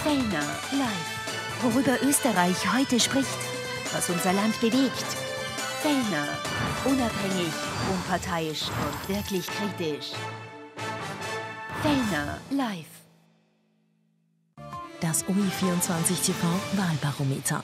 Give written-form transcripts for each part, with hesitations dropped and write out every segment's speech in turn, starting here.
Fellner live. Worüber Österreich heute spricht, was unser Land bewegt. Fellner, unabhängig, unparteiisch und wirklich kritisch. Fellner live. Das OE24 TV Wahlbarometer.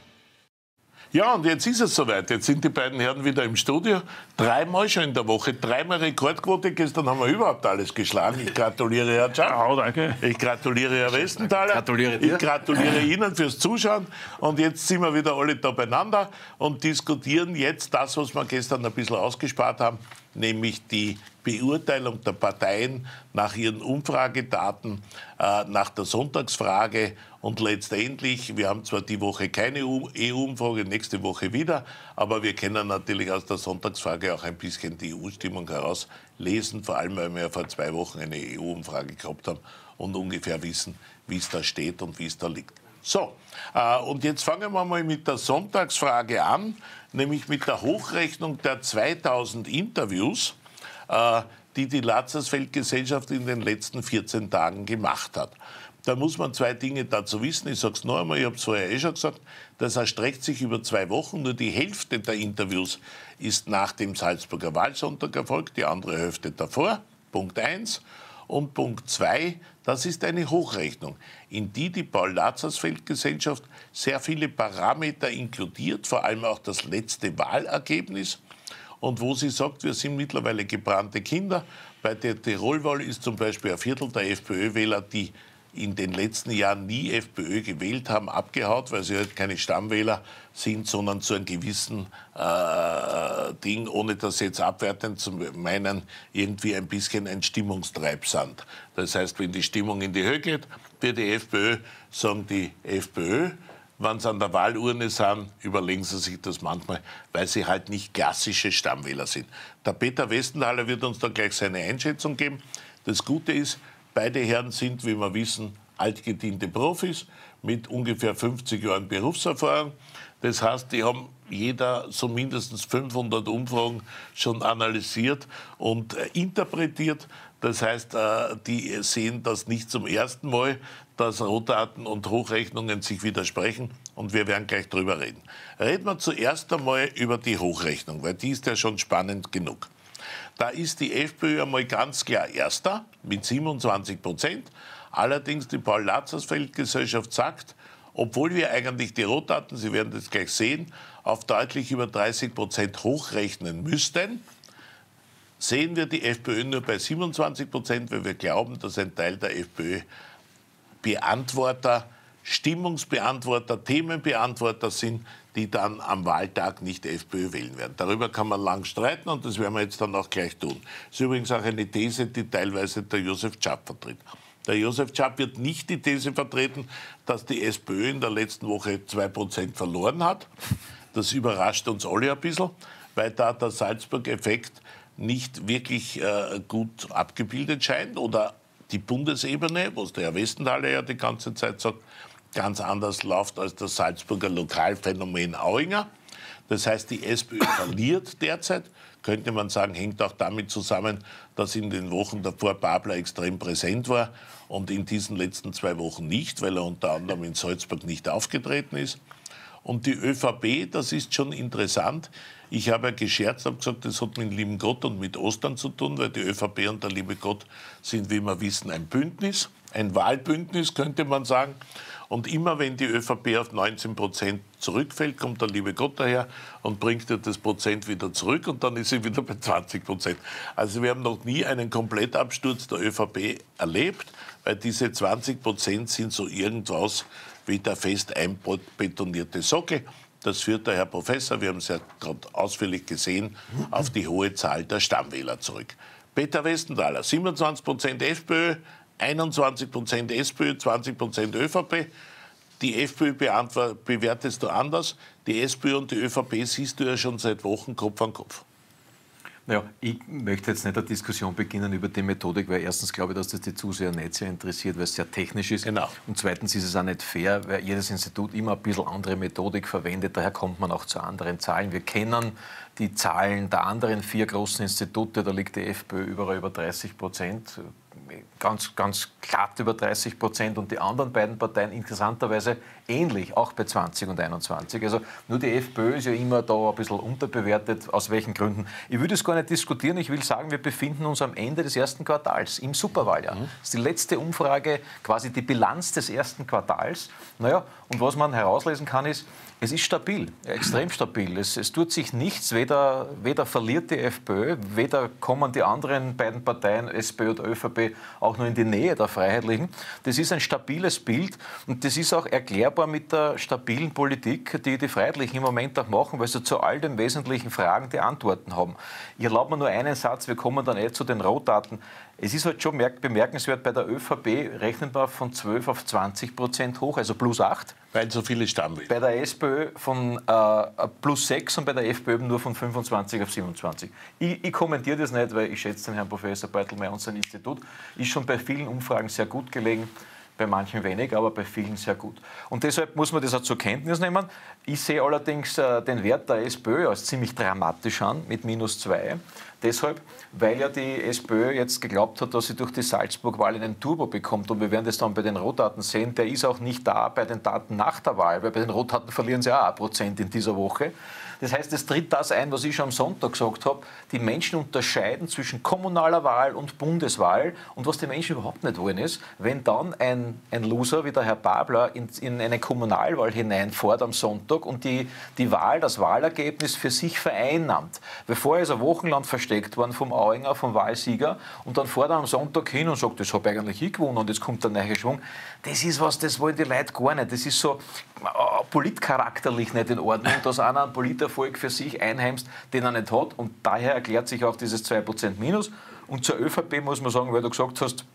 Ja, und jetzt ist es soweit. Jetzt sind die beiden Herren wieder im Studio. Dreimal schon in der Woche, dreimal Rekordquote. Gestern haben wir überhaupt alles geschlagen. Ich gratuliere Herr Schaff. Oh, danke. Ich gratuliere Herr Westenthaler. Gratuliere dir. Ich gratuliere Ihnen fürs Zuschauen. Und jetzt sind wir wieder alle da beieinander und diskutieren jetzt das, was wir gestern ein bisschen ausgespart haben, nämlich die Beurteilung der Parteien nach ihren Umfragedaten, nach der Sonntagsfrage und letztendlich, wir haben zwar die Woche keine EU-Umfrage, nächste Woche wieder, aber wir können natürlich aus der Sonntagsfrage auch ein bisschen die EU-Stimmung herauslesen, vor allem, weil wir ja vor 2 Wochen eine EU-Umfrage gehabt haben und ungefähr wissen, wie es da steht und wie es da liegt. So, und jetzt fangen wir mal mit der Sonntagsfrage an, nämlich mit der Hochrechnung der 2000 Interviews, die die Lazarsfeld-Gesellschaft in den letzten 14 Tagen gemacht hat. Da muss man 2 Dinge dazu wissen. Ich sage es noch einmal, ich habe es vorher schon gesagt, das erstreckt sich über 2 Wochen. Nur die Hälfte der Interviews ist nach dem Salzburger Wahlsonntag erfolgt, die andere Hälfte davor, Punkt 1. Und Punkt 2, das ist eine Hochrechnung, in die die Paul-Lazarsfeld-Gesellschaft sehr viele Parameter inkludiert, vor allem auch das letzte Wahlergebnis. Und wo sie sagt, wir sind mittlerweile gebrannte Kinder. Bei der Tirolwahl ist zum Beispiel ein Viertel der FPÖ-Wähler, die in den letzten Jahren nie FPÖ gewählt haben, abgehaut, weil sie halt keine Stammwähler sind, sondern zu einem gewissen Ding, ohne das jetzt abwertend zu meinen, irgendwie ein bisschen ein Stimmungstreibsand. Das heißt, wenn die Stimmung in die Höhe geht, für die FPÖ, sagen die FPÖ. Wenn sie an der Wahlurne sind, überlegen sie sich das manchmal, weil sie halt nicht klassische Stammwähler sind. Der Peter Westenthaler wird uns da gleich seine Einschätzung geben. Das Gute ist, beide Herren sind, wie wir wissen, altgediente Profis mit ungefähr 50 Jahren Berufserfahrung. Das heißt, die haben jeder so mindestens 500 Umfragen schon analysiert und interpretiert. Das heißt, die sehen das nicht zum ersten Mal, dass Rohdaten und Hochrechnungen sich widersprechen. Und wir werden gleich drüber reden. Reden wir zuerst einmal über die Hochrechnung, weil die ist ja schon spannend genug. Da ist die FPÖ einmal ganz klar Erster mit 27%. Allerdings die Paul-Lazarsfeld-Gesellschaft sagt, obwohl wir eigentlich die Rohdaten, Sie werden das gleich sehen, auf deutlich über 30% hochrechnen müssten, sehen wir die FPÖ nur bei 27%, weil wir glauben, dass ein Teil der FPÖ Beantworter, Stimmungsbeantworter, Themenbeantworter sind, die dann am Wahltag nicht FPÖ wählen werden. Darüber kann man lang streiten und das werden wir jetzt dann auch gleich tun. Das ist übrigens auch eine These, die teilweise der Josef Czap vertritt. Der Josef Czap wird nicht die These vertreten, dass die SPÖ in der letzten Woche 2% verloren hat. Das überrascht uns alle ein bisschen, weil da der Salzburg-Effekt nicht wirklich gut abgebildet scheint oder die Bundesebene, was der Herr Westenthaler ja die ganze Zeit sagt, ganz anders läuft als das Salzburger Lokalphänomen Auinger. Das heißt, die SPÖ verliert derzeit. Könnte man sagen, hängt auch damit zusammen, dass in den Wochen davor Babler extrem präsent war und in diesen letzten 2 Wochen nicht, weil er unter anderem in Salzburg nicht aufgetreten ist. Und die ÖVP, das ist schon interessant. Ich habe ja gescherzt, habe gesagt, das hat mit dem lieben Gott und mit Ostern zu tun, weil die ÖVP und der liebe Gott sind, wie wir wissen, ein Bündnis, ein Wahlbündnis, könnte man sagen. Und immer wenn die ÖVP auf 19% zurückfällt, kommt der liebe Gott daher und bringt ihr das Prozent wieder zurück und dann ist sie wieder bei 20%. Also wir haben noch nie einen Komplettabsturz der ÖVP erlebt, weil diese 20% sind so irgendwas wie der fest einbetonierte Sockel. Das führt der Herr Professor, wir haben es ja gerade ausführlich gesehen, auf die hohe Zahl der Stammwähler zurück. Peter Westenthaler, 27% FPÖ, 21% SPÖ, 20% ÖVP. Die FPÖ bewertest du anders. Die SPÖ und die ÖVP siehst du ja schon seit Wochen Kopf an Kopf. Naja, ich möchte jetzt nicht eine Diskussion beginnen über die Methodik, weil erstens glaube ich, dass das die Zuseher nicht sehr interessiert, weil es sehr technisch ist. Genau. Und zweitens ist es auch nicht fair, weil jedes Institut immer ein bisschen andere Methodik verwendet. Daher kommt man auch zu anderen Zahlen. Wir kennen die Zahlen der anderen 4 großen Institute. Da liegt die FPÖ überall über 30%. ganz glatt über 30% und die anderen beiden Parteien interessanterweise ähnlich, auch bei 20 und 21. Also nur die FPÖ ist ja immer da ein bisschen unterbewertet. Aus welchen Gründen? Ich würde es gar nicht diskutieren. Ich will sagen, wir befinden uns am Ende des ersten Quartals im Superwahljahr. Das ist die letzte Umfrage, quasi die Bilanz des ersten Quartals. Naja, und was man herauslesen kann, ist, es ist stabil, extrem stabil. Es tut sich nichts, weder verliert die FPÖ, weder kommen die anderen beiden Parteien, SPÖ und ÖVP, auch nur in die Nähe der Freiheitlichen. Das ist ein stabiles Bild und das ist auch erklärbar mit der stabilen Politik, die die Freiheitlichen im Moment auch machen, weil sie zu all den wesentlichen Fragen die Antworten haben. Ich erlaube mir nur einen Satz, wir kommen dann zu den Rohdaten. Es ist halt schon bemerkenswert, bei der ÖVP rechnen wir von 12 auf 20% hoch, also plus 8. Weil so viele Stammwähler. Bei der SPÖ von plus 6 und bei der FPÖ nur von 25 auf 27. Ich kommentiere das nicht, weil ich schätze den Herrn Professor Beutelmeier und sein Institut. Ist schon bei vielen Umfragen sehr gut gelegen. Bei manchen wenig, aber bei vielen sehr gut. Und deshalb muss man das auch zur Kenntnis nehmen. Ich sehe allerdings den Wert der SPÖ als ziemlich dramatisch an, mit -2. Deshalb, weil ja die SPÖ jetzt geglaubt hat, dass sie durch die Salzburg-Wahl einen Turbo bekommt. Und wir werden das dann bei den Rohdaten sehen. Der ist auch nicht da bei den Daten nach der Wahl, weil bei den Rohdaten verlieren sie auch 1% in dieser Woche. Das heißt, es tritt das ein, was ich schon am Sonntag gesagt habe. Die Menschen unterscheiden zwischen kommunaler Wahl und Bundeswahl. Und was die Menschen überhaupt nicht wollen ist, wenn dann ein Loser wie der Herr Babler in eine Kommunalwahl hineinfährt am Sonntag und die Wahl, das Wahlergebnis für sich vereinnahmt. Weil vorher ist er wochenlang versteckt worden vom Auinger, vom Wahlsieger. Und dann fährt er am Sonntag hin und sagt, das habe eigentlich ich gewonnen und jetzt kommt der neue Schwung. Das ist was, das wollen die Leute gar nicht. Das ist so politcharakterlich nicht in Ordnung, dass einer einen Politerfolg für sich einheimst, den er nicht hat. Und daher erklärt sich auch dieses 2% Minus. Und zur ÖVP muss man sagen, weil du gesagt hast,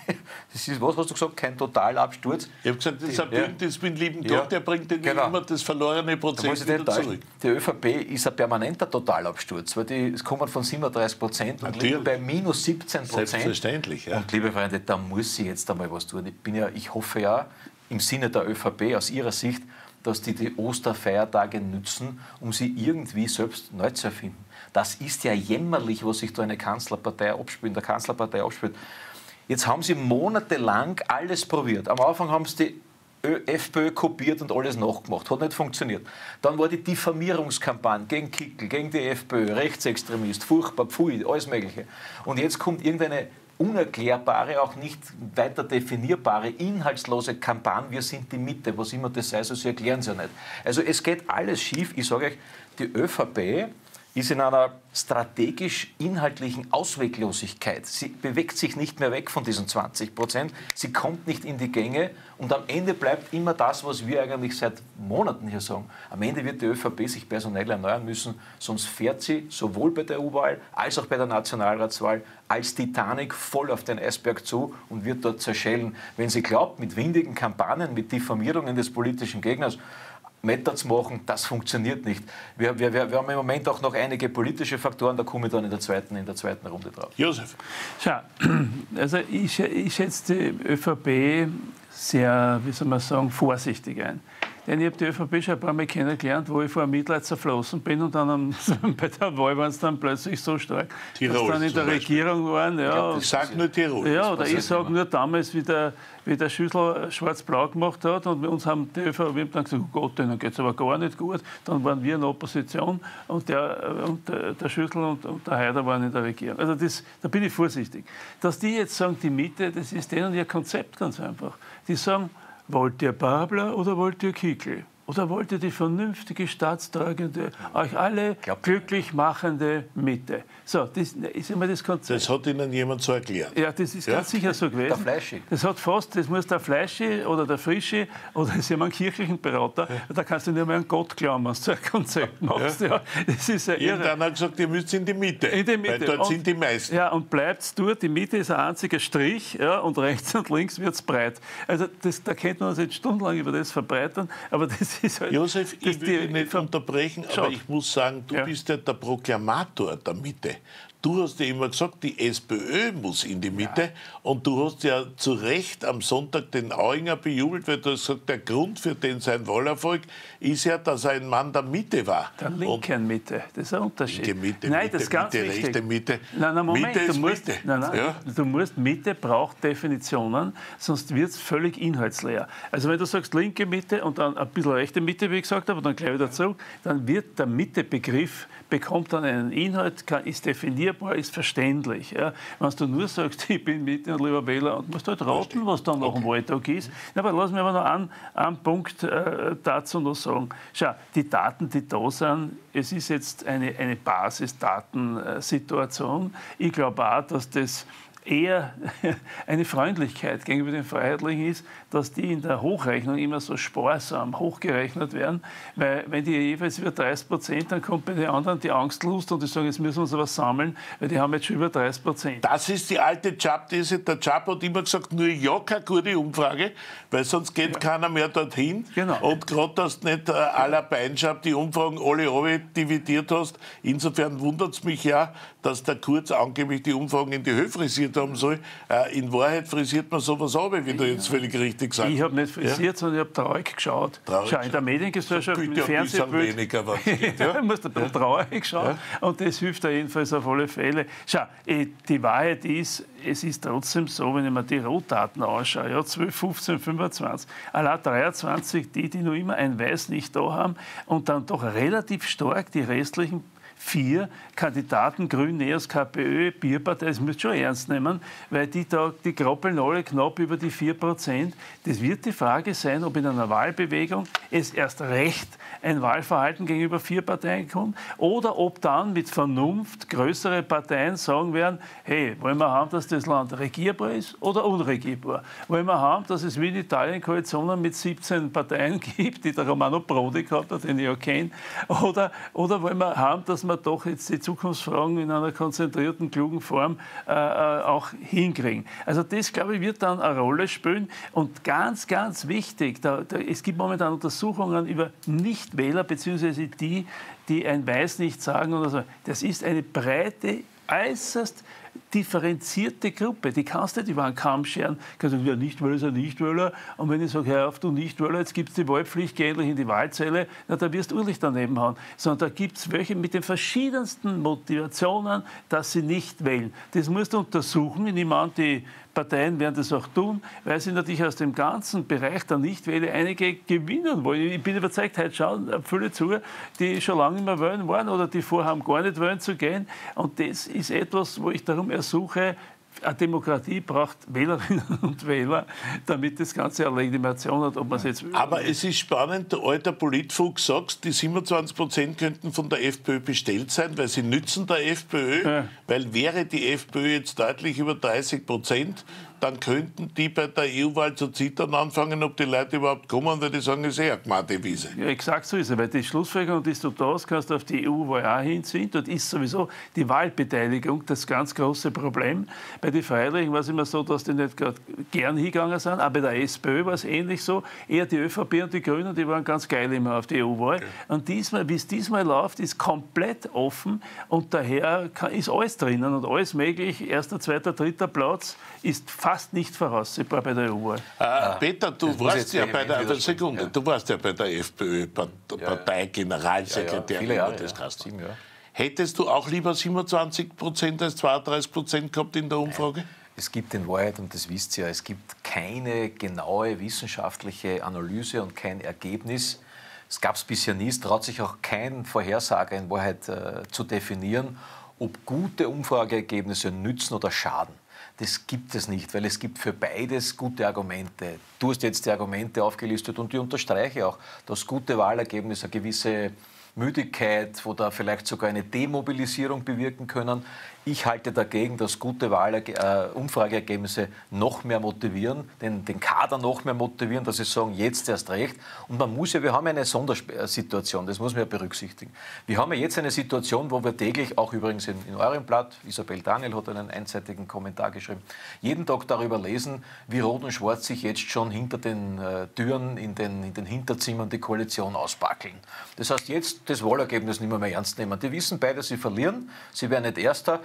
das ist, was hast du gesagt, kein Totalabsturz. Ich habe gesagt, das ist ein Bündnis mit lieben Gott, der bringt den immer das verlorene Prozent wieder zurück. Die ÖVP ist ein permanenter Totalabsturz, weil es kommen von 37% und liegen bei -17%. Selbstverständlich, ja. Und liebe Freunde, da muss ich jetzt einmal was tun. Ich hoffe ja, im Sinne der ÖVP, aus ihrer Sicht, dass die Osterfeiertage nützen, um sie irgendwie selbst neu zu erfinden. Das ist ja jämmerlich, was sich da in der Kanzlerpartei abspielt. Jetzt haben sie monatelang alles probiert. Am Anfang haben sie die FPÖ kopiert und alles nachgemacht. Hat nicht funktioniert. Dann war die Diffamierungskampagne gegen Kickl, gegen die FPÖ, Rechtsextremist, furchtbar, pfui, alles Mögliche. Und jetzt kommt irgendeine unerklärbare, auch nicht weiter definierbare, inhaltslose Kampagne, wir sind die Mitte, was immer das sei, so sie erklären es ja nicht. Also es geht alles schief. Ich sage euch, die ÖVP ist in einer strategisch-inhaltlichen Ausweglosigkeit. Sie bewegt sich nicht mehr weg von diesen 20%. Sie kommt nicht in die Gänge und am Ende bleibt immer das, was wir eigentlich seit Monaten hier sagen. Am Ende wird die ÖVP sich personell erneuern müssen, sonst fährt sie sowohl bei der EU-Wahl als auch bei der Nationalratswahl als Titanic voll auf den Eisberg zu und wird dort zerschellen. Wenn sie glaubt, mit windigen Kampagnen, mit Diffamierungen des politischen Gegners Meter zu machen, das funktioniert nicht. Wir haben im Moment auch noch einige politische Faktoren, da komme ich dann in der zweiten Runde drauf. Josef. Schau, also ich schätze die ÖVP sehr, wie soll man sagen, vorsichtig ein. Denn ich habe die ÖVP schon ein paar Mal kennengelernt, wo ich vor Mitleid zerflossen bin und dann bei der Wahl waren es dann plötzlich so stark, Tirol, dass dann in der Regierung waren. Ja, ich sage nur Tirol. Ja, oder ich sage nur damals, wie der Schüssel schwarz-blau gemacht hat und uns haben die ÖVP haben dann gesagt, oh Gott, denen geht es aber gar nicht gut. Dann waren wir in der Opposition und der Schüssel und der Haider waren in der Regierung. Also da bin ich vorsichtig. Dass die jetzt sagen, die Mitte, das ist denen ihr Konzept ganz einfach. Die sagen, wollt ihr Babler oder wollt ihr Kickl? Oder wollt ihr die vernünftige, staatstragende, euch alle glücklich machende Mitte? So, das ist immer das Konzept. Das hat Ihnen jemand so erklärt? Ja, das ist ganz sicher so gewesen. Der Fleischi. Das muss der Fleischi oder der Frischi oder ist jemand kirchlichen Berater. Ja. Da kannst du nicht mehr an Gott glauben, wenn du so ein Konzept machst. Ja. Ja, das ist ja irgendeiner hat gesagt, ihr müsst in die Mitte. In die Mitte. Weil dort sind die meisten. Ja, und bleibt dort. Die Mitte ist ein einziger Strich, ja, und rechts und links wird es breit. Also da könnte man uns jetzt stundenlang über das verbreitern, aber das ist halt... Josef, ich will dich nicht unterbrechen, aber ich muss sagen, du bist ja der Proklamator der Mitte. du hast ja immer gesagt, die SPÖ muss in die Mitte. Und du hast ja zu Recht am Sonntag den Auinger bejubelt, weil du hast gesagt, der Grund für den sein Wahlerfolg ist ja, dass er ein Mann der Mitte war. Der linken Mitte, das ist ein Unterschied. Linke Mitte, nein, Mitte, das ist ganz Mitte, wichtig. rechte Mitte. Nein, Moment, Mitte ist du musst, Mitte. Nein, Ja. du musst, Mitte braucht Definitionen, sonst wird es völlig inhaltsleer. Also wenn du sagst linke Mitte und dann ein bisschen rechte Mitte, wie ich gesagt habe, und dann gleich wieder zurück, dann wird der Mitte-Begriff, bekommt dann einen Inhalt, ist definierbar, ist verständlich. Ja. Wenn du nur sagst, ich bin Mitte und lieber Wähler, und musst halt raten, was dann nach dem Wahltag ist. Ja, aber lass mich aber noch einen Punkt dazu noch sagen. Schau, die Daten, die da sind, es ist jetzt eine Basisdatensituation. Ich glaube auch, dass das eher eine Freundlichkeit gegenüber den Freiheitlichen ist, dass die in der Hochrechnung immer so sparsam hochgerechnet werden, weil wenn die jeweils über 30%, dann kommt bei den anderen die Angstlust und die sagen, jetzt müssen wir uns was sammeln, weil die haben jetzt schon über 30%. Das ist die alte Job-These. Der Job hat immer gesagt, nur ja, keine gute Umfrage, weil sonst geht keiner mehr dorthin. Genau. Und gerade, dass du nicht à la Beinschab die Umfragen alle dividiert hast. Insofern wundert es mich ja, dass der Kurz angeblich die Umfragen in die Höhe frisiert haben soll. In Wahrheit frisiert man sowas ab, wie du jetzt völlig richtig sagst. Ich habe nicht frisiert, sondern ich habe traurig geschaut. Schau, in der Mediengesellschaft, Bitte mit ein bisschen Fernsehbild, weniger, was geht, ja? du musst ein bisschen traurig schauen. Und das hilft jedenfalls auf alle Fälle. Schau, die Wahrheit ist, es ist trotzdem so, wenn ich mir die Rohdaten anschaue, ja, 12, 15, 25, allein 23, die noch immer ein Weiß nicht da haben und dann doch relativ stark die restlichen 4 Kandidaten, Grün, NEOS, KPÖ, Bierpartei, das müsst ihr schon ernst nehmen, weil die krabbeln alle knapp über die 4%. Das wird die Frage sein, ob in einer Wahlbewegung es erst recht ein Wahlverhalten gegenüber 4 Parteien kommt oder ob dann mit Vernunft größere Parteien sagen werden, hey, wollen wir haben, dass das Land regierbar ist oder unregierbar? Wollen wir haben, dass es wie in Italien Koalitionen mit 17 Parteien gibt, die der Romano Prodi gehabt hat, den ich ja kenne, oder wollen wir haben, dass wir doch jetzt die Zukunftsfragen in einer konzentrierten, klugen Form auch hinkriegen. Also das, glaube ich, wird dann eine Rolle spielen. Und ganz, ganz wichtig, es gibt momentan Untersuchungen über Nichtwähler, beziehungsweise die ein Weiß nicht sagen oder so. Das ist eine breite, äußerst differenzierte Gruppe, die kannst du nicht über einen Kamm scheren. Du kannst sagen, ja, Nichtwähler ist ein Nichtwähler. Und wenn ich sage, hör auf, du Nichtwähler, jetzt gibt es die Wahlpflicht, geh endlich in die Wahlzelle, na, da wirst du urlich daneben hauen. Sondern da gibt es welche mit den verschiedensten Motivationen, dass sie nicht wählen. Das musst du untersuchen. Ich nehme an, die Parteien werden das auch tun, weil sie natürlich aus dem ganzen Bereich der Nichtwähler einige gewinnen wollen. Ich bin überzeugt, heute schauen viele zu, die schon lange nicht mehr wählen waren oder die vorhaben, gar nicht wählen zu gehen. Und das ist etwas, wo ich darum ersuche, eine Demokratie braucht Wählerinnen und Wähler, damit das Ganze eine Legitimation hat, ob man es jetzt will. Aber es ist spannend, der alte Politfuchs sagt, die 27% könnten von der FPÖ bestellt sein, weil sie nützen der FPÖ, weil wäre die FPÖ jetzt deutlich über 30%, dann könnten die bei der EU-Wahl zu zittern anfangen, ob die Leute überhaupt kommen, weil die sagen, es ist eh eine Gmadewiese. Ja, exakt so ist es, weil die Schlussfolgerung, die du da hast, kannst du auf die EU-Wahl auch hinziehen. Dort ist sowieso die Wahlbeteiligung das ganz große Problem. Bei den Freiheitlichen war es immer so, dass die nicht gerade gern hingegangen sind. Auch bei der SPÖ war es ähnlich so. Eher die ÖVP und die Grünen, die waren ganz geil immer auf die EU-Wahl. Okay. Und diesmal, wie es diesmal läuft, ist komplett offen und daher ist alles drinnen und alles möglich. 1., 2., 3. Platz ist fast nicht voraussehbar bei der EU-Wahl. Peter, du warst ja bei der FPÖ Parteigeneralsekretär. Ja, 7 Jahre. Hättest du auch lieber 27% als 32% gehabt in der Umfrage? Es gibt in Wahrheit, und das wisst ihr, es gibt keine genaue wissenschaftliche Analyse und kein Ergebnis. Es gab es bisher nie, es traut sich auch kein Vorhersager in Wahrheit zu definieren, ob gute Umfrageergebnisse nützen oder schaden. Das gibt es nicht, weil es gibt für beides gute Argumente. Du hast jetzt die Argumente aufgelistet und die unterstreiche ich auch, dass gute Wahlergebnisse eine gewisse Müdigkeit oder vielleicht sogar eine Demobilisierung bewirken können. Ich halte dagegen, dass gute Umfrageergebnisse noch mehr motivieren, den Kader noch mehr motivieren, dass sie sagen, jetzt erst recht. Und man muss ja, wir haben eine Sondersituation, das muss man ja berücksichtigen. Wir haben ja jetzt eine Situation, wo wir täglich, auch übrigens in eurem Blatt, Isabel Daniel hat einen einseitigen Kommentar geschrieben, jeden Tag darüber lesen, wie Rot und Schwarz sich jetzt schon hinter den Türen in den Hinterzimmern die Koalition ausbackeln. Das heißt, jetzt das Wahlergebnis nicht mehr ernst nehmen. Die wissen beide, sie verlieren, sie werden nicht Erster.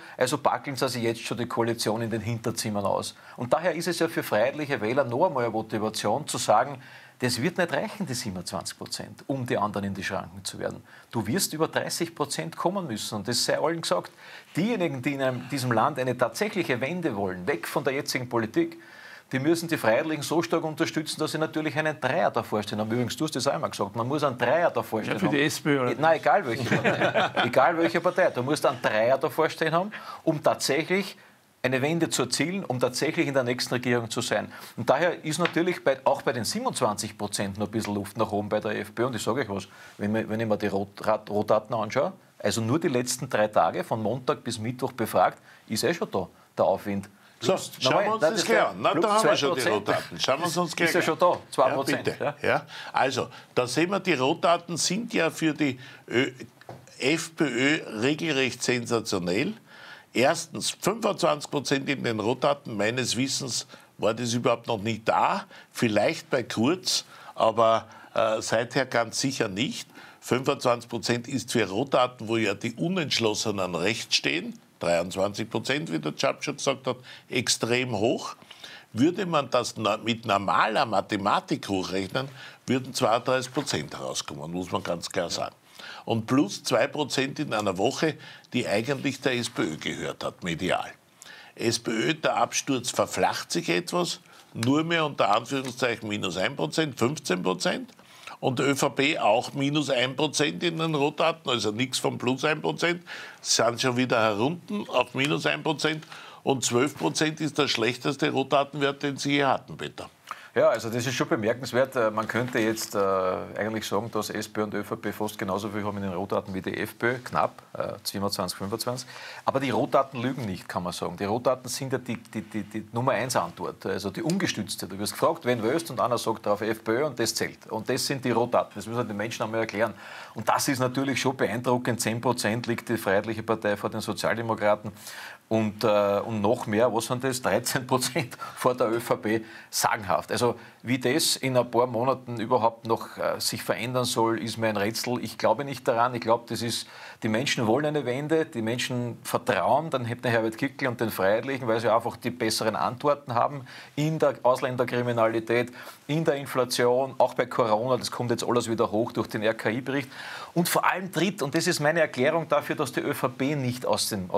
also backeln sie sich jetzt schon die Koalition in den Hinterzimmern aus. Und daher ist es ja für freiheitliche Wähler noch einmal eine Motivation zu sagen, das wird nicht reichen, die 27%, um die anderen in die Schranken zu werden. Du wirst über 30% kommen müssen. Und das sei allen gesagt. Diejenigen, die in diesem Land eine tatsächliche Wende wollen, weg von der jetzigen Politik, die müssen die Freiheitlichen so stark unterstützen, dass sie natürlich einen Dreier davor stehen haben. Übrigens, du hast das auch einmal gesagt, man muss einen Dreier davor stehen haben. Ja, für die SPÖ, oder? Nein, egal welche Partei. Egal welche Partei. Du musst einen Dreier davor stehen haben, um tatsächlich eine Wende zu erzielen, um tatsächlich in der nächsten Regierung zu sein. Und daher ist natürlich auch bei den 27% noch ein bisschen Luft nach oben bei der FPÖ. Und ich sage euch was, wenn ich mir die Rohdaten anschaue, also nur die letzten 3 Tage, von Montag bis Mittwoch befragt, ist schon da, der Aufwind. So, schauen wir uns das gleich an. Na, da haben wir schon die Rohdaten. Schauen wir uns gleich an. Ist ja schon da, 2%. Ja, bitte. Ja. Also, da sehen wir, die Rohdaten sind ja für die FPÖ regelrecht sensationell. Erstens, 25% in den Rohdaten, meines Wissens war das überhaupt noch nicht da. Vielleicht bei Kurz, aber seither ganz sicher nicht. 25% ist für Rohdaten, wo ja die Unentschlossenen rechts stehen, 23%, wie der Chap schon gesagt hat, extrem hoch. Würde man das mit normaler Mathematik hochrechnen, würden 32% herauskommen, muss man ganz klar sagen. Und plus 2% in einer Woche, die eigentlich der SPÖ gehört hat, medial. SPÖ, der Absturz verflacht sich etwas, nur mehr unter Anführungszeichen minus 1%, 15%. Und der ÖVP auch minus 1% in den Rohdaten, also nichts von plus 1%, sind schon wieder herunten auf minus 1%. Und 12% ist der schlechteste Rohdatenwert, den Sie hier hatten, Peter. Ja, also das ist schon bemerkenswert. Man könnte jetzt eigentlich sagen, dass SPÖ und ÖVP fast genauso viel haben in den Rohdaten wie die FPÖ, knapp, 27, 25. Aber die Rohdaten lügen nicht, kann man sagen. Die Rohdaten sind ja die Nummer 1 Antwort, also die ungestützte. Du wirst gefragt, wen wählst, und einer sagt darauf FPÖ und das zählt. Und das sind die Rohdaten, das müssen wir den Menschen einmal erklären. Und das ist natürlich schon beeindruckend. 10% liegt die Freiheitliche Partei vor den Sozialdemokraten. Und noch mehr, was sind das? 13% vor der ÖVP, sagenhaft. Also wie das in ein paar Monaten überhaupt noch sich verändern soll, ist mir ein Rätsel. Ich glaube nicht daran. Ich glaube, die Menschen wollen eine Wende, die Menschen vertrauen dann Herbert Kickl und den Freiheitlichen, weil sie einfach die besseren Antworten haben in der Ausländerkriminalität, in der Inflation, auch bei Corona. Das kommt jetzt alles wieder hoch durch den RKI-Bericht. Und vor allem tritt, und das ist meine Erklärung dafür, dass die ÖVP nicht aus dem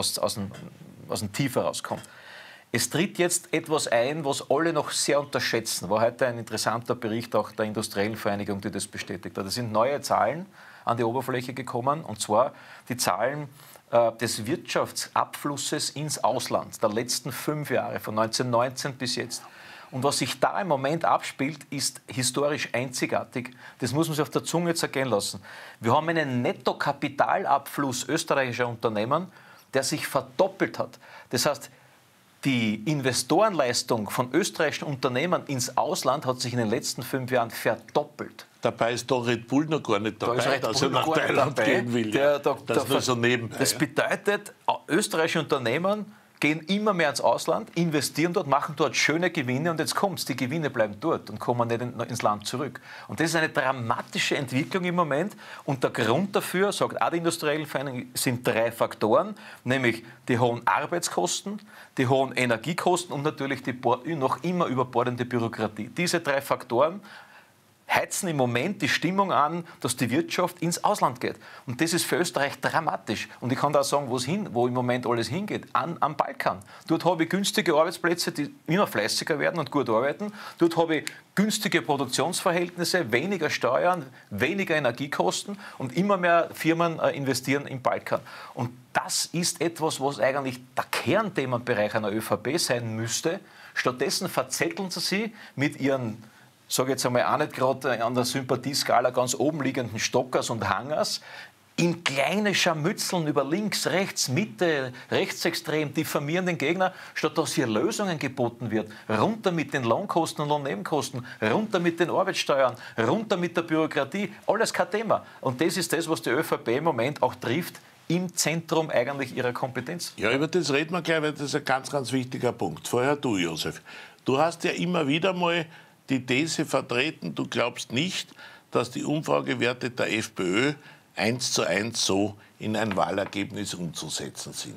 Tief herauskommt. Es tritt jetzt etwas ein, was alle noch sehr unterschätzen. War heute ein interessanter Bericht auch der Industriellen Vereinigung, die das bestätigt hat. Es sind neue Zahlen an die Oberfläche gekommen, und zwar die Zahlen des Wirtschaftsabflusses ins Ausland der letzten 5 Jahre, von 1919 bis jetzt. Und was sich da im Moment abspielt, ist historisch einzigartig. Das muss man sich auf der Zunge zergehen lassen. Wir haben einen Nettokapitalabfluss österreichischer Unternehmen, der sich verdoppelt hat. Das heißt, die Investorenleistung von österreichischen Unternehmen ins Ausland hat sich in den letzten 5 Jahren verdoppelt. Dabei ist doch Red Bull noch gar nicht dabei, dass er nach Thailand gehen will. Das nur so nebenbei. Das bedeutet, österreichische Unternehmen gehen immer mehr ins Ausland, investieren dort, machen dort schöne Gewinne, und jetzt kommt's, die Gewinne bleiben dort und kommen nicht ins Land zurück. Und das ist eine dramatische Entwicklung im Moment, und der Grund dafür, sagt auch die Industriellen Vereinigung, sind 3 Faktoren, nämlich die hohen Arbeitskosten, die hohen Energiekosten und natürlich die noch immer überbordende Bürokratie. Diese 3 Faktoren heizen im Moment die Stimmung an, dass die Wirtschaft ins Ausland geht. Und das ist für Österreich dramatisch. Und ich kann da sagen, wo im Moment alles hingeht. Am Balkan. Dort habe ich günstige Arbeitsplätze, die immer fleißiger werden und gut arbeiten. Dort habe ich günstige Produktionsverhältnisse, weniger Steuern, weniger Energiekosten, und immer mehr Firmen investieren im Balkan. Und das ist etwas, was eigentlich der Kernthemenbereich einer ÖVP sein müsste. Stattdessen verzetteln sie sich mit ihren, sage jetzt einmal, auch nicht gerade an der Sympathieskala ganz oben liegenden Stockers und Hangers, in kleine Scharmützeln über links, rechts, Mitte, rechtsextrem, diffamieren den Gegner, statt dass hier Lösungen geboten wird. Runter mit den Lohnkosten und Lohnnebenkosten, runter mit den Arbeitssteuern, runter mit der Bürokratie, alles kein Thema. Und das ist das, was die ÖVP im Moment auch trifft, im Zentrum eigentlich ihrer Kompetenz. Ja, über das reden wir gleich, weil das ist ein ganz, ganz wichtiger Punkt. Vorher du, Josef. Du hast ja immer wieder mal die These vertreten, du glaubst nicht, dass die Umfragewerte der FPÖ 1:1 so in ein Wahlergebnis umzusetzen sind.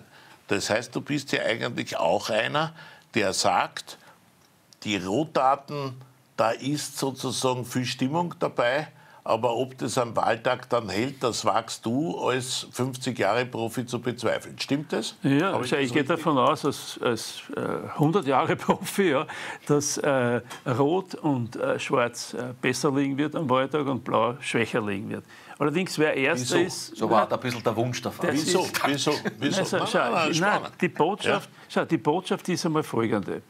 Das heißt, du bist ja eigentlich auch einer, der sagt, die Rohdaten, da ist sozusagen viel Stimmung dabei, aber ob das am Wahltag dann hält, das wagst du als 50 Jahre Profi zu bezweifeln. Stimmt das? Ja, ich gehe davon aus, als 100 Jahre Profi, ja, dass Rot und Schwarz besser liegen wird am Wahltag und Blau schwächer liegen wird. Allerdings, wer Erster ist... So war ein bisschen der Wunsch davon. Wieso? Die Botschaft ist einmal folgende.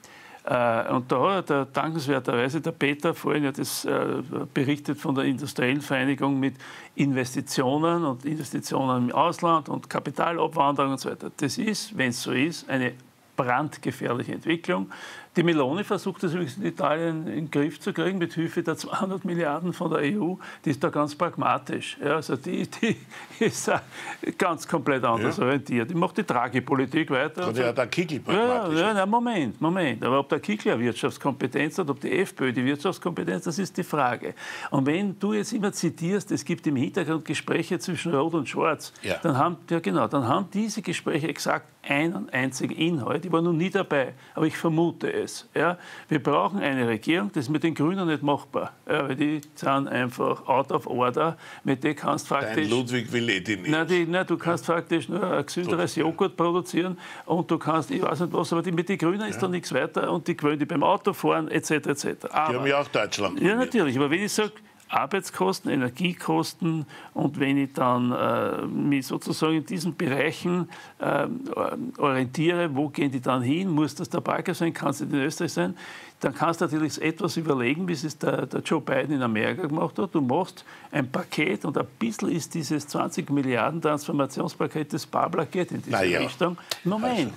Und da hat dankenswerterweise der Peter vorhin ja das berichtet von der industriellen Vereinigung mit Investitionen und Investitionen im Ausland und Kapitalabwanderung und so weiter. Das ist, wenn es so ist, eine brandgefährliche Entwicklung. Die Meloni versucht das übrigens in Italien in den Griff zu kriegen mit Hilfe der 200 Milliarden von der EU. Die ist da ganz pragmatisch. Ja, also die ist ganz komplett anders orientiert. Die macht die Draghi-Politik weiter. Und ja, der Kickl pragmatisch. Moment. Aber ob der Kickl eine Wirtschaftskompetenz hat, ob die FPÖ die Wirtschaftskompetenz, das ist die Frage. Und wenn du jetzt immer zitierst, es gibt im Hintergrund Gespräche zwischen Rot und Schwarz, dann haben diese Gespräche exakt einen einzigen Inhalt. Ich war noch nie dabei, aber ich vermute es. Ja? Wir brauchen eine Regierung, das ist mit den Grünen nicht machbar. Ja, weil die sind einfach out of order. Mit denen kannst du faktisch... Dein Ludwig will nicht. Nein, du kannst faktisch nur ein gesünderes Joghurt produzieren und du kannst, ich weiß nicht was, aber mit den Grünen ist da nichts weiter und die gewöhnen die beim Autofahren etc. etc. Aber, die haben ja auch Deutschland. Ja, natürlich, aber wenn ich sage, Arbeitskosten, Energiekosten und wenn ich dann mich sozusagen in diesen Bereichen orientiere, wo gehen die dann hin, muss das der Bagger sein, kann es nicht in Österreich sein, dann kannst du natürlich etwas überlegen, wie es der Joe Biden in Amerika gemacht hat. Du machst ein Paket und ein bisschen ist dieses 20 Milliarden Transformationspaket des Babler geht in diese Richtung. Moment.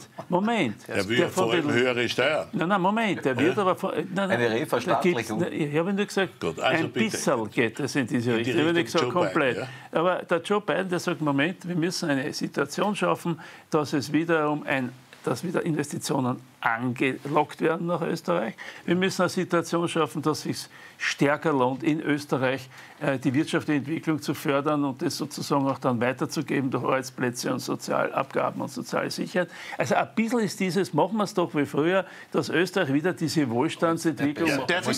Der will ja vor allem höhere Steuern. Nein, Moment, der wird aber... Eine Reverstaatlichung. Ich habe nur gesagt, gut, also ein bisschen geht es in diese Richtung. Ich habe nicht gesagt komplett. Biden, ja? Aber der Joe Biden, der sagt, Moment, wir müssen eine Situation schaffen, dass es wiederum dass wieder Investitionen angelockt werden nach Österreich. Wir müssen eine Situation schaffen, dass es sich stärker lohnt, in Österreich die wirtschaftliche Entwicklung zu fördern und das sozusagen auch dann weiterzugeben durch Arbeitsplätze und Sozialabgaben und soziale Sicherheit. Also ein bisschen ist dieses, machen wir es doch wie früher, dass Österreich wieder diese Wohlstandsentwicklung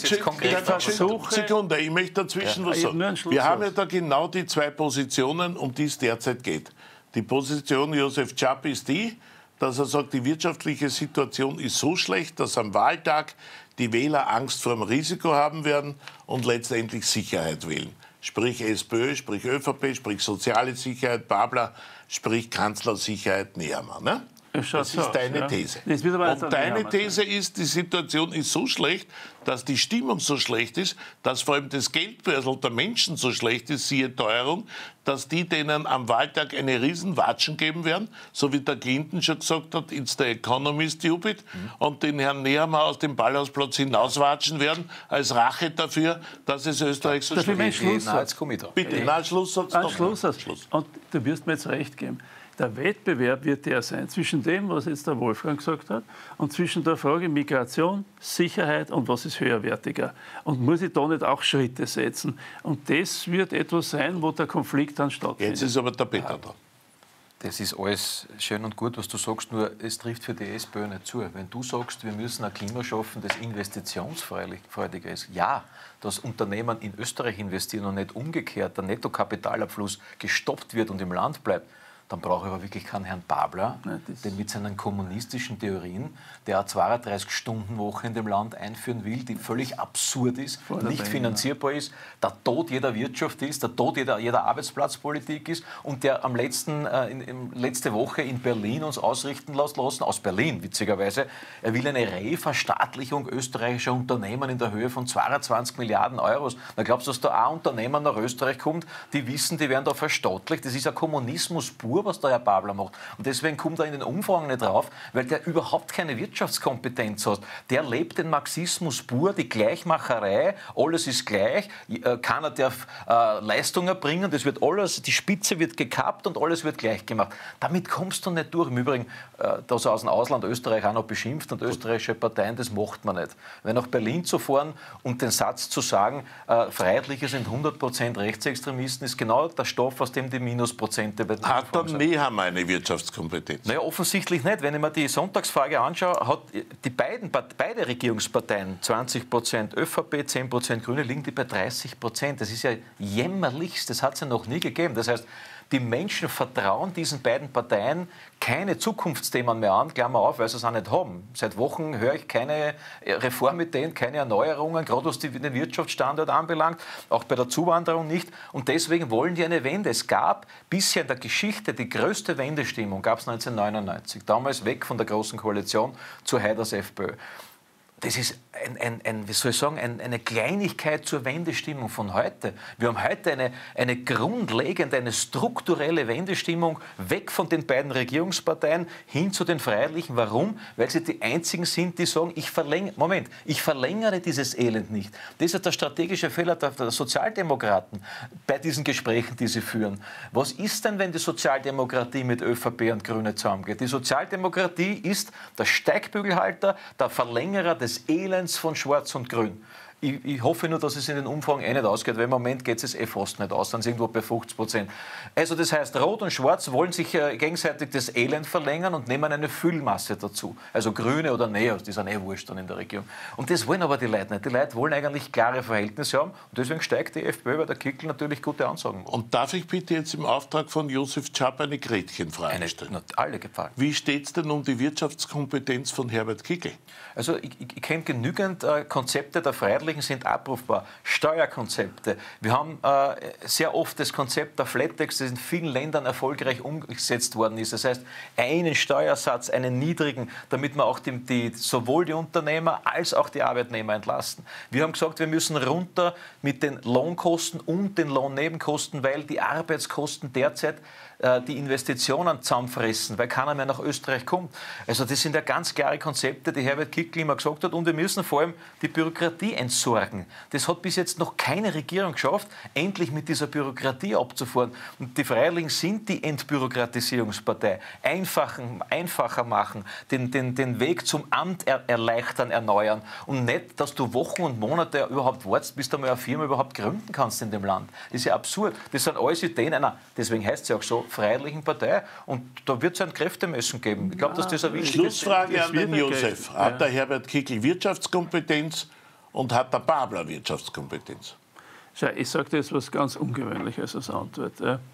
Sekunde, ich möchte dazwischen was sagen. Wir haben ja da genau die zwei Positionen, um die es derzeit geht. Die Position Josef Czap ist die, dass er sagt, die wirtschaftliche Situation ist so schlecht, dass am Wahltag die Wähler Angst vor dem Risiko haben werden und letztendlich Sicherheit wählen. Sprich SPÖ, sprich ÖVP, sprich soziale Sicherheit, Babler, sprich Kanzlersicherheit Nehammer. Ne? Das ist deine These. Und deine These ist, die Situation ist so schlecht, dass die Stimmung so schlecht ist, dass vor allem das Geldbörsel der Menschen so schlecht ist, siehe Teuerung, dass die denen am Wahltag eine Riesenwatschen geben werden, so wie der Clinton schon gesagt hat, it's the economy stupid, und den Herrn Nehammer aus dem Ballhausplatz hinauswatschen werden, als Rache dafür, dass es Österreich so schlecht ist. Bitte, na, Schlusssatz. Und du wirst mir jetzt recht geben. Der Wettbewerb wird der sein zwischen dem, was jetzt der Wolfgang gesagt hat, und zwischen der Frage Migration, Sicherheit und was ist höherwertiger. Und muss ich da nicht auch Schritte setzen? Und das wird etwas sein, wo der Konflikt dann stattfindet. Jetzt ist aber der Peter da. Das ist alles schön und gut, was du sagst, nur es trifft für die SPÖ nicht zu. Wenn du sagst, wir müssen ein Klima schaffen, das investitionsfreudiger ist, ja, dass Unternehmen in Österreich investieren und nicht umgekehrt der Nettokapitalabfluss gestoppt wird und im Land bleibt, dann brauche ich aber wirklich keinen Herrn Babler, der mit seinen kommunistischen Theorien, der eine 32-Stunden-Woche in dem Land einführen will, die völlig absurd ist, nicht finanzierbar ist, der Tod jeder Wirtschaft ist, der Tod jeder Arbeitsplatzpolitik ist und der letzte Woche in Berlin uns ausrichten lassen, aus Berlin witzigerweise, er will eine Reverstaatlichung österreichischer Unternehmen in der Höhe von 22 Milliarden Euros. Da glaubst du, dass da ein Unternehmen nach Österreich kommt, die wissen, die werden da verstaatlicht. Das ist ein Kommunismus pur, was der Herr Babler macht. Und deswegen kommt er in den Umfragen nicht drauf, weil der überhaupt keine Wirtschaftskompetenz hat. Der lebt den Marxismus pur, die Gleichmacherei, alles ist gleich, keiner darf Leistung erbringen, das wird alles, die Spitze wird gekappt und alles wird gleich gemacht. Damit kommst du nicht durch. Im Übrigen, dass er aus dem Ausland Österreich auch noch beschimpft und österreichische Parteien, das macht man nicht. Weil nach Berlin zu fahren und den Satz zu sagen, Freiheitliche sind 100% Rechtsextremisten, ist genau der Stoff, aus dem die Minusprozente bei den Nehammer eine Wirtschaftskompetenz? Naja, offensichtlich nicht. Wenn ich mir die Sonntagsfrage anschaue, hat beide Regierungsparteien, 20% ÖVP, 10% Grüne, liegen die bei 30%. Das ist ja jämmerlichst, das hat es ja noch nie gegeben. Das heißt, die Menschen vertrauen diesen beiden Parteien keine Zukunftsthemen mehr an, Klammer auf, weil sie es auch nicht haben. Seit Wochen höre ich keine Reformideen, keine Erneuerungen, gerade was den Wirtschaftsstandort anbelangt, auch bei der Zuwanderung nicht. Und deswegen wollen die eine Wende. Es gab bisher in der Geschichte die größte Wendestimmung, gab es 1999, damals weg von der Großen Koalition zu Haiders FPÖ. Das ist wie soll ich sagen, eine Kleinigkeit zur Wendestimmung von heute. Wir haben heute eine grundlegende, eine strukturelle Wendestimmung weg von den beiden Regierungsparteien hin zu den Freiheitlichen. Warum? Weil sie die einzigen sind, die sagen, ich verlängere dieses Elend nicht. Das ist der strategische Fehler der Sozialdemokraten bei diesen Gesprächen, die sie führen. Was ist denn, wenn die Sozialdemokratie mit ÖVP und Grüne zusammengeht? Die Sozialdemokratie ist der Steigbügelhalter, der Verlängerer des Elends von Schwarz und Grün. Ich hoffe nur, dass es in den Umfragen nicht ausgeht, weil im Moment geht es fast nicht aus, dann sind wir bei 50%. Also das heißt, Rot und Schwarz wollen sich gegenseitig das Elend verlängern und nehmen eine Füllmasse dazu. Also Grüne oder Neos, die sind wurscht dann in der Regierung. Und das wollen aber die Leute nicht. Die Leute wollen eigentlich klare Verhältnisse haben und deswegen steigt die FPÖ, weil der Kickl natürlich gute Ansagen macht. Und darf ich bitte jetzt im Auftrag von Josef Czap eine Gretchenfrage stellen? Alle gefallen. Wie steht es denn um die Wirtschaftskompetenz von Herbert Kickl? Also ich kenne genügend Konzepte der Freiheitlichen, sind abrufbar. Steuerkonzepte. Wir haben sehr oft das Konzept der Flat Tax, das in vielen Ländern erfolgreich umgesetzt worden ist. Das heißt, einen Steuersatz, einen niedrigen, damit man auch sowohl die Unternehmer als auch die Arbeitnehmer entlasten. Wir haben gesagt, wir müssen runter mit den Lohnkosten und den Lohnnebenkosten, weil die Arbeitskosten derzeit die Investitionen zusammenfressen, weil keiner mehr nach Österreich kommt. Also das sind ja ganz klare Konzepte, die Herbert Kickl immer gesagt hat. Und wir müssen vor allem die Bürokratie entsorgen. Das hat bis jetzt noch keine Regierung geschafft, endlich mit dieser Bürokratie abzufahren. Und die Freiheitlichen sind die Entbürokratisierungspartei. Einfacher machen, den Weg zum Amt erleichtern, erneuern. Und nicht, dass du Wochen und Monate überhaupt wartest, bis du mal eine Firma überhaupt gründen kannst in dem Land. Das ist ja absurd. Das sind alles Ideen einer, deswegen heißt es ja auch so, Freiheitlichen Partei. Und da wird es ein Kräftemessen geben. Ich glaube, dass das ein wichtiges Schlussfrage an den Josef. Hat der Herbert Kickl Wirtschaftskompetenz und hat der Babler Wirtschaftskompetenz? Schau, ich sage dir jetzt was ganz Ungewöhnliches als Antwort.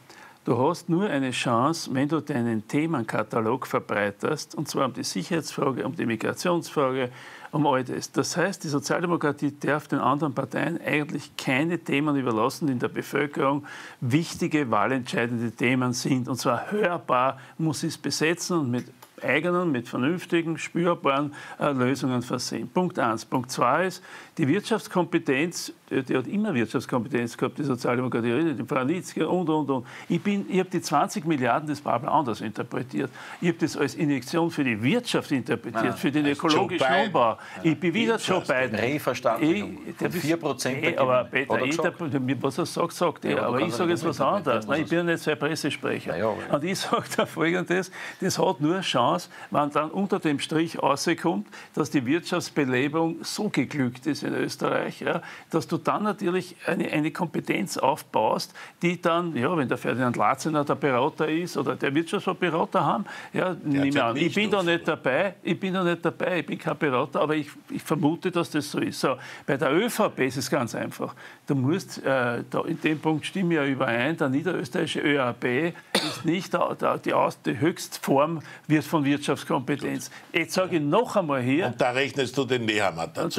Du hast nur eine Chance, wenn du deinen Themenkatalog verbreiterst, und zwar um die Sicherheitsfrage, um die Migrationsfrage, um all das. Das heißt, die Sozialdemokratie darf den anderen Parteien eigentlich keine Themen überlassen, die in der Bevölkerung wichtige, wahlentscheidende Themen sind. Und zwar hörbar muss sie es besetzen und mit eigenen, mit vernünftigen, spürbaren Lösungen versehen. Punkt 1. Punkt 2 ist, die Wirtschaftskompetenz, die hat immer Wirtschaftskompetenz gehabt, die Sozialdemokratie, die Frau Litzke und. Ich habe die 20 Milliarden des Babler anders interpretiert. Ich habe das als Injektion für die Wirtschaft interpretiert, für den ökologischen Umbau. Ich bin wieder Joe Biden. Reverstaatlichung. 4%. Aber was er sagt er. Aber ich sage jetzt was anderes. Ich bin ja nicht so ein Pressesprecher. Und ich sage da Folgendes, das hat nur eine Chance, wenn dann unter dem Strich rauskommt, dass die Wirtschaftsbelebung so geglückt ist in Österreich, ja, dass du dann natürlich eine Kompetenz aufbaust, die dann, ja, wenn der Ferdinand Latzener der Berater ist oder der wird schon so Berater haben, ja, nehme an. Ich bin da nicht dabei, ich bin kein Berater, aber ich vermute, dass das so ist. So, bei der ÖVP ist es ganz einfach. Du musst, in dem Punkt stimme ich ja überein, der niederösterreichische ÖAB ist nicht die Höchstform wird von Wirtschaftskompetenz. Jetzt sage ich noch einmal hier. Und da rechnest du den Nehammer dazu.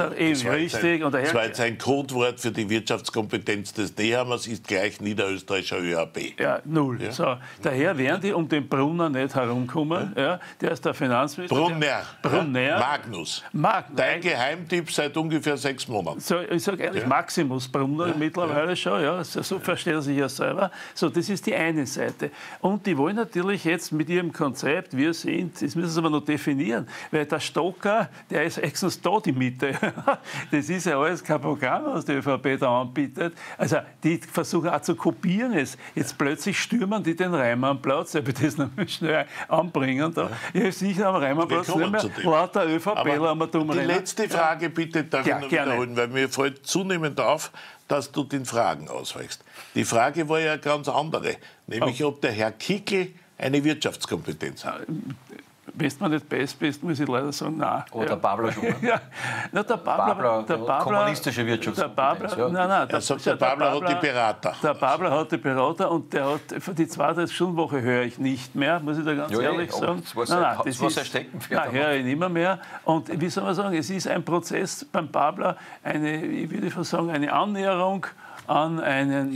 Das war jetzt ein Codewort für die Wirtschaftskompetenz des Nehammers, ist gleich niederösterreichischer ÖAB. Ja, 0. Ja. So, daher werden die um den Brunner nicht herumkommen. Ja, der ist der Finanzminister. Brunner. Ja? Magnus. Dein Geheimtipp seit ungefähr 6 Monaten. So, ich sage eigentlich Maximus Brunner mittlerweile schon. Ja, so versteht er sich ja selber. So, das ist die eine Seite. Und die wollen natürlich jetzt mit ihrem Konzept, wir sind, das müssen sie aber noch definieren, weil der Stocker, der ist extra da die Mitte. Das ist ja alles kein Programm, was die ÖVP da anbietet. Also die versuchen auch zu kopieren es. Jetzt plötzlich stürmen die den Reimannplatz, ob ich das noch schnell anbringen darf. Ja, sicher am Reimannplatz nicht mehr lauter ÖVPler am Dumm Die letzte Frage bitte darf ich noch wiederholen, weil mir fällt zunehmend auf, dass du den Fragen ausweichst. Die Frage war ja eine ganz andere, nämlich ob der Herr Kickl eine Wirtschaftskompetenz hat. Wenn du nicht best bist, muss ich leider sagen, nein. Oder der Babler schon. Ja. Na, der Babler, kommunistische Wirtschaftskompetenz. Nein, Er sagt, der Babler hat die Berater. Der Babler hat die Berater und der hat, für die zweite Schulwoche höre ich nicht mehr, muss ich da ganz ehrlich sagen. Das war sein Steckenpferd. Nein, höre ich nicht mehr. Und wie soll man sagen, es ist ein Prozess beim Babler, ich würde fast sagen, eine Annäherung an einen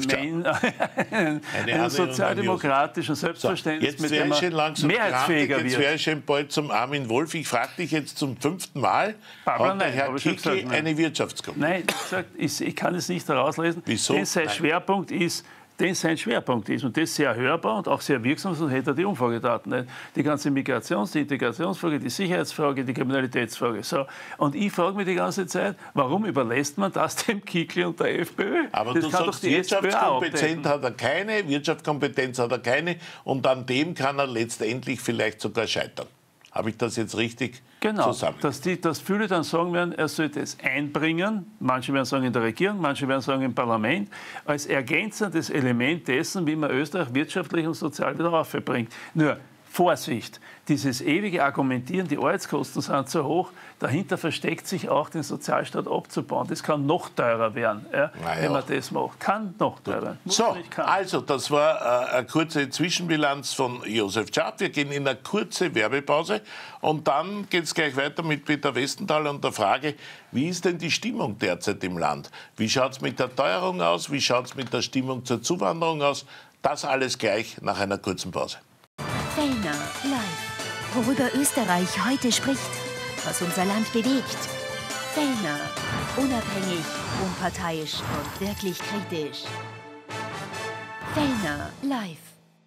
sozialdemokratischen Selbstverständnis, mit dem er mehrheitsfähiger wird. Jetzt wäre ich schon bald zum Armin Wolf. Ich frage dich jetzt zum 5. Mal, hat der Herr Kickl eine Wirtschaftskompetenz? Nein, ich kann es nicht herauslesen. Wieso? Denn sein Schwerpunkt ist, und das sehr hörbar und auch sehr wirksam, sonst hätte er die Umfragedaten nicht. Die ganze die Integrationsfrage, die Sicherheitsfrage, die Kriminalitätsfrage. So. Und ich frage mich die ganze Zeit, warum überlässt man das dem Kickl und der FPÖ? Aber das du kann sagst, doch die Wirtschaftskompetenz hat er keine und an dem kann er letztendlich vielleicht sogar scheitern. Habe ich das jetzt richtig zusammen? Dass viele dann sagen werden, er sollte es einbringen, manche werden sagen in der Regierung, manche werden sagen im Parlament, als ergänzendes Element dessen, wie man Österreich wirtschaftlich und sozial wieder aufbringt. Nur, Vorsicht, dieses ewige Argumentieren, die Arbeitskosten sind zu hoch, dahinter versteckt sich auch, den Sozialstaat abzubauen. Das kann noch teurer werden, wenn man das macht. Kann noch teurer. Also das war eine kurze Zwischenbilanz von Josef Schaap. Wir gehen in eine kurze Werbepause und dann geht es gleich weiter mit Peter Westenthaler und der Frage, wie ist denn die Stimmung derzeit im Land? Wie schaut es mit der Teuerung aus? Wie schaut es mit der Stimmung zur Zuwanderung aus? Das alles gleich nach einer kurzen Pause. Fellner live. Worüber Österreich heute spricht, was unser Land bewegt. Fellner. Unabhängig, unparteiisch und wirklich kritisch. Fellner live.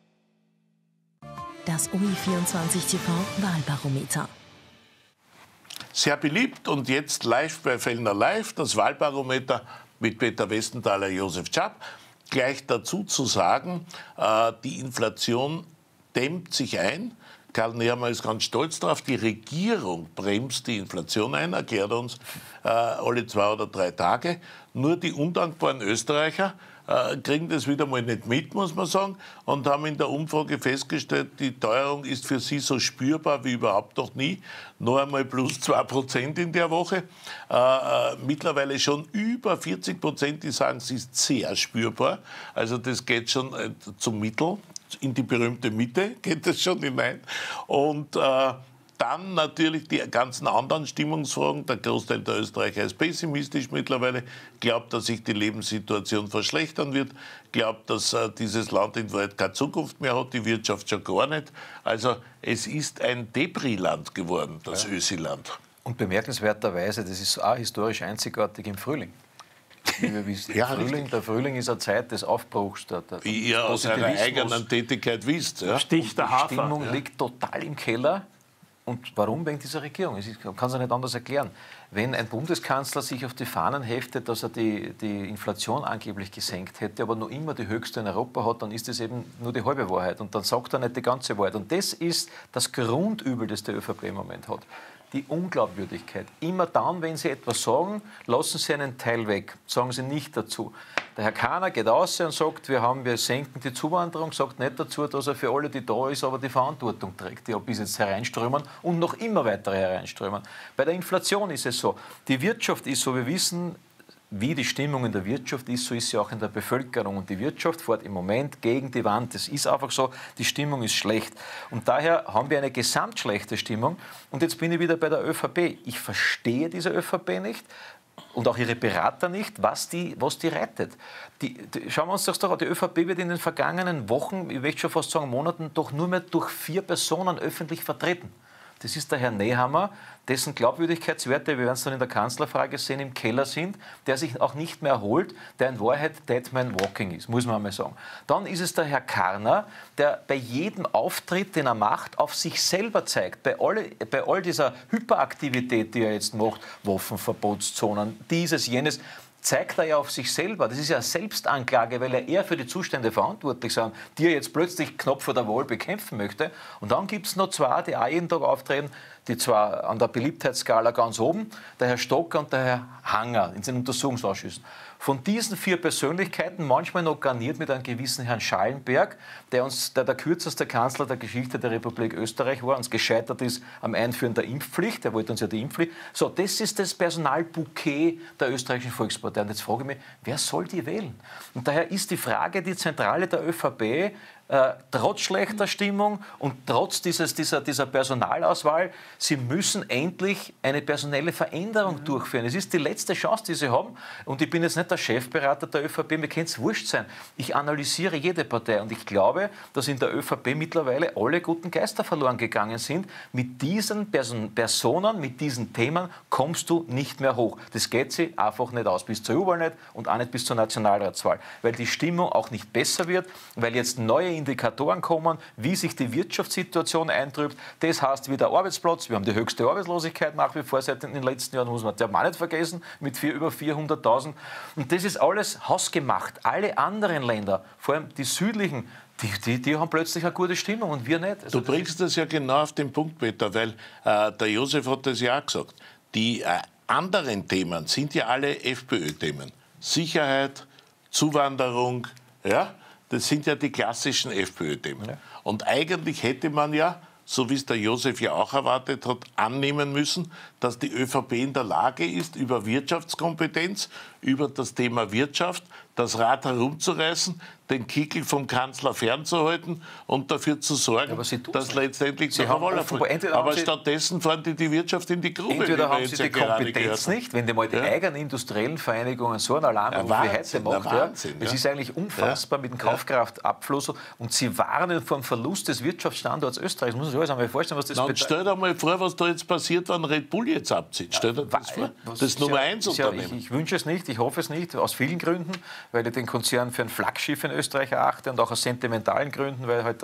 Das OE24 TV Wahlbarometer. Sehr beliebt und jetzt live bei Fellner Live, das Wahlbarometer mit Peter Westenthaler, Josef Schaap. Gleich dazu zu sagen, die Inflation dämmt sich ein. Karl Nehammer ist ganz stolz darauf. Die Regierung bremst die Inflation ein, erklärt uns alle 2 oder 3 Tage. Nur die undankbaren Österreicher kriegen das wieder mal nicht mit, muss man sagen, und haben in der Umfrage festgestellt, die Teuerung ist für sie so spürbar wie überhaupt noch nie. Noch einmal plus 2% in der Woche. Mittlerweile schon über 40%, die sagen, es ist sehr spürbar. Also das geht schon zum Mittel. In die berühmte Mitte geht das schon hinein. Und dann natürlich die ganzen anderen Stimmungsfragen. Der Großteil der Österreicher ist pessimistisch mittlerweile, glaubt, dass sich die Lebenssituation verschlechtern wird, glaubt, dass dieses Land in Wahrheit keine Zukunft mehr hat, die Wirtschaft schon gar nicht. Also es ist ein Depri-Land geworden, das Ösi-Land. Und bemerkenswerterweise, das ist auch historisch einzigartig im Frühling. Wie wir wissen, der Frühling ist eine Zeit des Aufbruchs. Wie ihr aus eurer eigenen Tätigkeit wisst. Ja? Sticht der Hafer. Die Stimmung liegt total im Keller. Und warum? Wegen dieser Regierung. Ich kann es ja nicht anders erklären. Wenn ein Bundeskanzler sich auf die Fahnen heftet, dass er die Inflation angeblich gesenkt hätte, aber noch immer die höchste in Europa hat, dann ist das eben nur die halbe Wahrheit. Und dann sagt er nicht die ganze Wahrheit. Und das ist das Grundübel, das der ÖVP im Moment hat. Die Unglaubwürdigkeit. Immer dann, wenn Sie etwas sagen, lassen Sie einen Teil weg. Sagen Sie nicht dazu. Der Herr Kahner geht raus und sagt, wir senken die Zuwanderung, sagt nicht dazu, dass er für alle, die da ist, aber die Verantwortung trägt, die bis jetzt hereinströmen und noch immer weitere hereinströmen. Bei der Inflation ist es so. Die Wirtschaft ist so, wir wissen, wie die Stimmung in der Wirtschaft ist, so ist sie auch in der Bevölkerung. Und die Wirtschaft fährt im Moment gegen die Wand. Das ist einfach so, die Stimmung ist schlecht. Und daher haben wir eine gesamtschlechte Stimmung. Und jetzt bin ich wieder bei der ÖVP. Ich verstehe diese ÖVP nicht und auch ihre Berater nicht, was die rettet. Schauen wir uns das doch an. Die ÖVP wird in den vergangenen Wochen, ich möchte schon fast sagen Monaten, doch nur mehr durch 4 Personen öffentlich vertreten. Das ist der Herr Nehammer, dessen Glaubwürdigkeitswerte, wir werden es dann in der Kanzlerfrage sehen, im Keller sind, der sich auch nicht mehr erholt, der in Wahrheit Deadman Walking ist, muss man einmal sagen. Dann ist es der Herr Karner, der bei jedem Auftritt, den er macht, auf sich selber zeigt. Bei all dieser Hyperaktivität, die er jetzt macht, Waffenverbotszonen, dieses, jenes, zeigt er ja auf sich selber. Das ist ja eine Selbstanklage, weil er eher für die Zustände verantwortlich sind, die er jetzt plötzlich knapp vor der Wahl bekämpfen möchte. Und dann gibt es noch 2, die auch jeden Tag auftreten, die zwar an der Beliebtheitsskala ganz oben, der Herr Stocker und der Herr Hanger in den Untersuchungsausschüssen. Von diesen 4 Persönlichkeiten, manchmal noch garniert mit einem gewissen Herrn Schallenberg, der kürzeste Kanzler der Geschichte der Republik Österreich war, uns gescheitert ist am Einführen der Impfpflicht. Er wollte uns ja die Impfpflicht. So, das ist das Personalbouquet der österreichischen Volkspartei. Und jetzt frage ich mich, wer soll die wählen? Und daher ist die Frage, die Zentrale der ÖVP, trotz schlechter Stimmung und trotz dieser Personalauswahl, sie müssen endlich eine personelle Veränderung durchführen. Es ist die letzte Chance, die sie haben. Und ich bin jetzt nicht der Chefberater der ÖVP, mir kann es wurscht sein. Ich analysiere jede Partei und ich glaube, dass in der ÖVP mittlerweile alle guten Geister verloren gegangen sind. Mit diesen Personen, mit diesen Themen kommst du nicht mehr hoch. Das geht sie einfach nicht aus, bis zur EU-Wahl nicht und auch nicht bis zur Nationalratswahl. Weil die Stimmung auch nicht besser wird, weil jetzt neue Indikatoren kommen, wie sich die Wirtschaftssituation eintrübt. Das heißt wieder Arbeitsplatz. Wir haben die höchste Arbeitslosigkeit nach wie vor seit den letzten Jahren, muss man auch nicht vergessen, mit über 400.000. Und das ist alles hausgemacht. Alle anderen Länder, vor allem die südlichen, die haben plötzlich eine gute Stimmung und wir nicht. Also du bringst das ja genau auf den Punkt, Peter, weil der Josef hat das ja auch gesagt. Die anderen Themen sind ja alle FPÖ-Themen. Sicherheit, Zuwanderung, ja, das sind ja die klassischen FPÖ-Themen. Ja. Und eigentlich hätte man ja, so wie es der Josef ja auch erwartet hat, annehmen müssen, dass die ÖVP in der Lage ist, über Wirtschaftskompetenz, über das Thema Wirtschaft, das Rad herumzureißen, den Kickel vom Kanzler fernzuhalten und dafür zu sorgen, dass letztendlich der Wahl erfolgt. Aber stattdessen fahren die Wirtschaft in die Grube. Entweder haben sie die Kompetenz nicht, wenn die mal die eigenen industriellen Vereinigungen so einen Alarm wie heute macht. Es ist eigentlich unfassbar mit dem Kaufkraftabfluss und sie warnen vor dem Verlust des Wirtschaftsstandorts Österreichs. Muss man sich alles einmal vorstellen, was das bedeutet. Stell dir mal vor, was da jetzt passiert, wenn Red Bull jetzt abzieht. Stell dir das vor. Das Nummer 1 Unternehmen. Ich wünsche es nicht, ich hoffe es nicht, aus vielen Gründen, weil ich den Konzern für ein Flaggschiff in Österreich erachte und auch aus sentimentalen Gründen, weil halt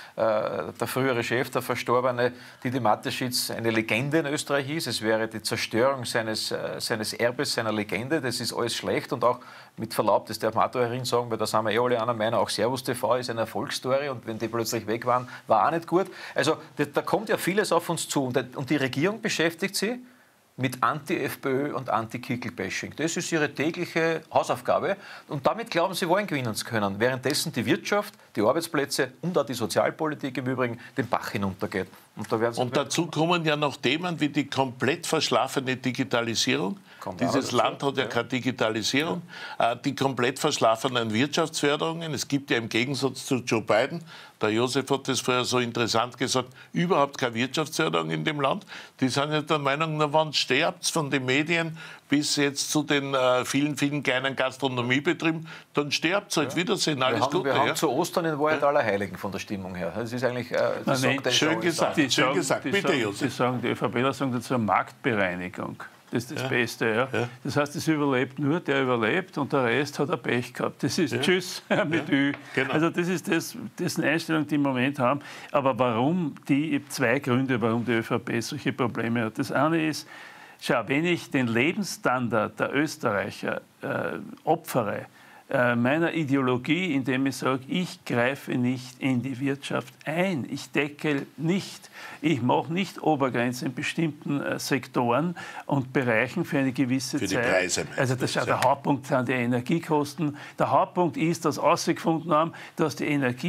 der frühere Chef, der Verstorbene, Didi Mateschitz, eine Legende in Österreich ist. Es wäre die Zerstörung seines Erbes, seiner Legende. Das ist alles schlecht und auch mit Verlaub, das darf man auch da herin sagen, weil da sind wir alle einer Meinung, auch Servus TV ist eine Erfolgsstory und wenn die plötzlich weg waren, war auch nicht gut. Also da kommt ja vieles auf uns zu und die Regierung beschäftigt sich mit Anti-FPÖ und Anti-Kickel-Bashing. Das ist ihre tägliche Hausaufgabe. Und damit glauben sie, Wahlen gewinnen zu können. Währenddessen die Wirtschaft, die Arbeitsplätze und auch die Sozialpolitik im Übrigen den Bach hinuntergeht. Und dazu kommen ja noch Themen wie die komplett verschlafene Digitalisierung. Dieses Land hat ja keine Digitalisierung. Die komplett verschlafenen Wirtschaftsförderungen. Es gibt ja im Gegensatz zu Joe Biden, der Josef hat das vorher so interessant gesagt, überhaupt keine Wirtschaftsförderung in dem Land. Die sind ja der Meinung, na wann sterbt von den Medien bis jetzt zu den vielen, vielen kleinen Gastronomiebetrieben, dann sterbt es halt. Wiedersehen, alles Gute. Wir haben zu Ostern in Wahrheit Allerheiligen von der Stimmung her. Das ist eigentlich schön gesagt. Schön gesagt. Bitte, Josef. Die ÖVPler sagen dazu Marktbereinigung. Das ist das Beste. Ja. Das heißt, es überlebt nur, der überlebt und der Rest hat ein Pech gehabt. Das ist Tschüss mit Ü. Genau. Also das ist das eine Einstellung, die im Moment haben. Aber warum ich habe 2 Gründe, warum die ÖVP solche Probleme hat. Das eine ist, schau, wenn ich den Lebensstandard der Österreicher opfere, meiner Ideologie, indem ich sage, ich greife nicht in die Wirtschaft ein, ich deckel nicht, ich mache nicht Obergrenzen in bestimmten Sektoren und Bereichen für eine gewisse Zeit. Für die Preise. Also das ist der Hauptpunkt sind die Energiekosten. Der Hauptpunkt ist, dass herausgefunden haben, dass die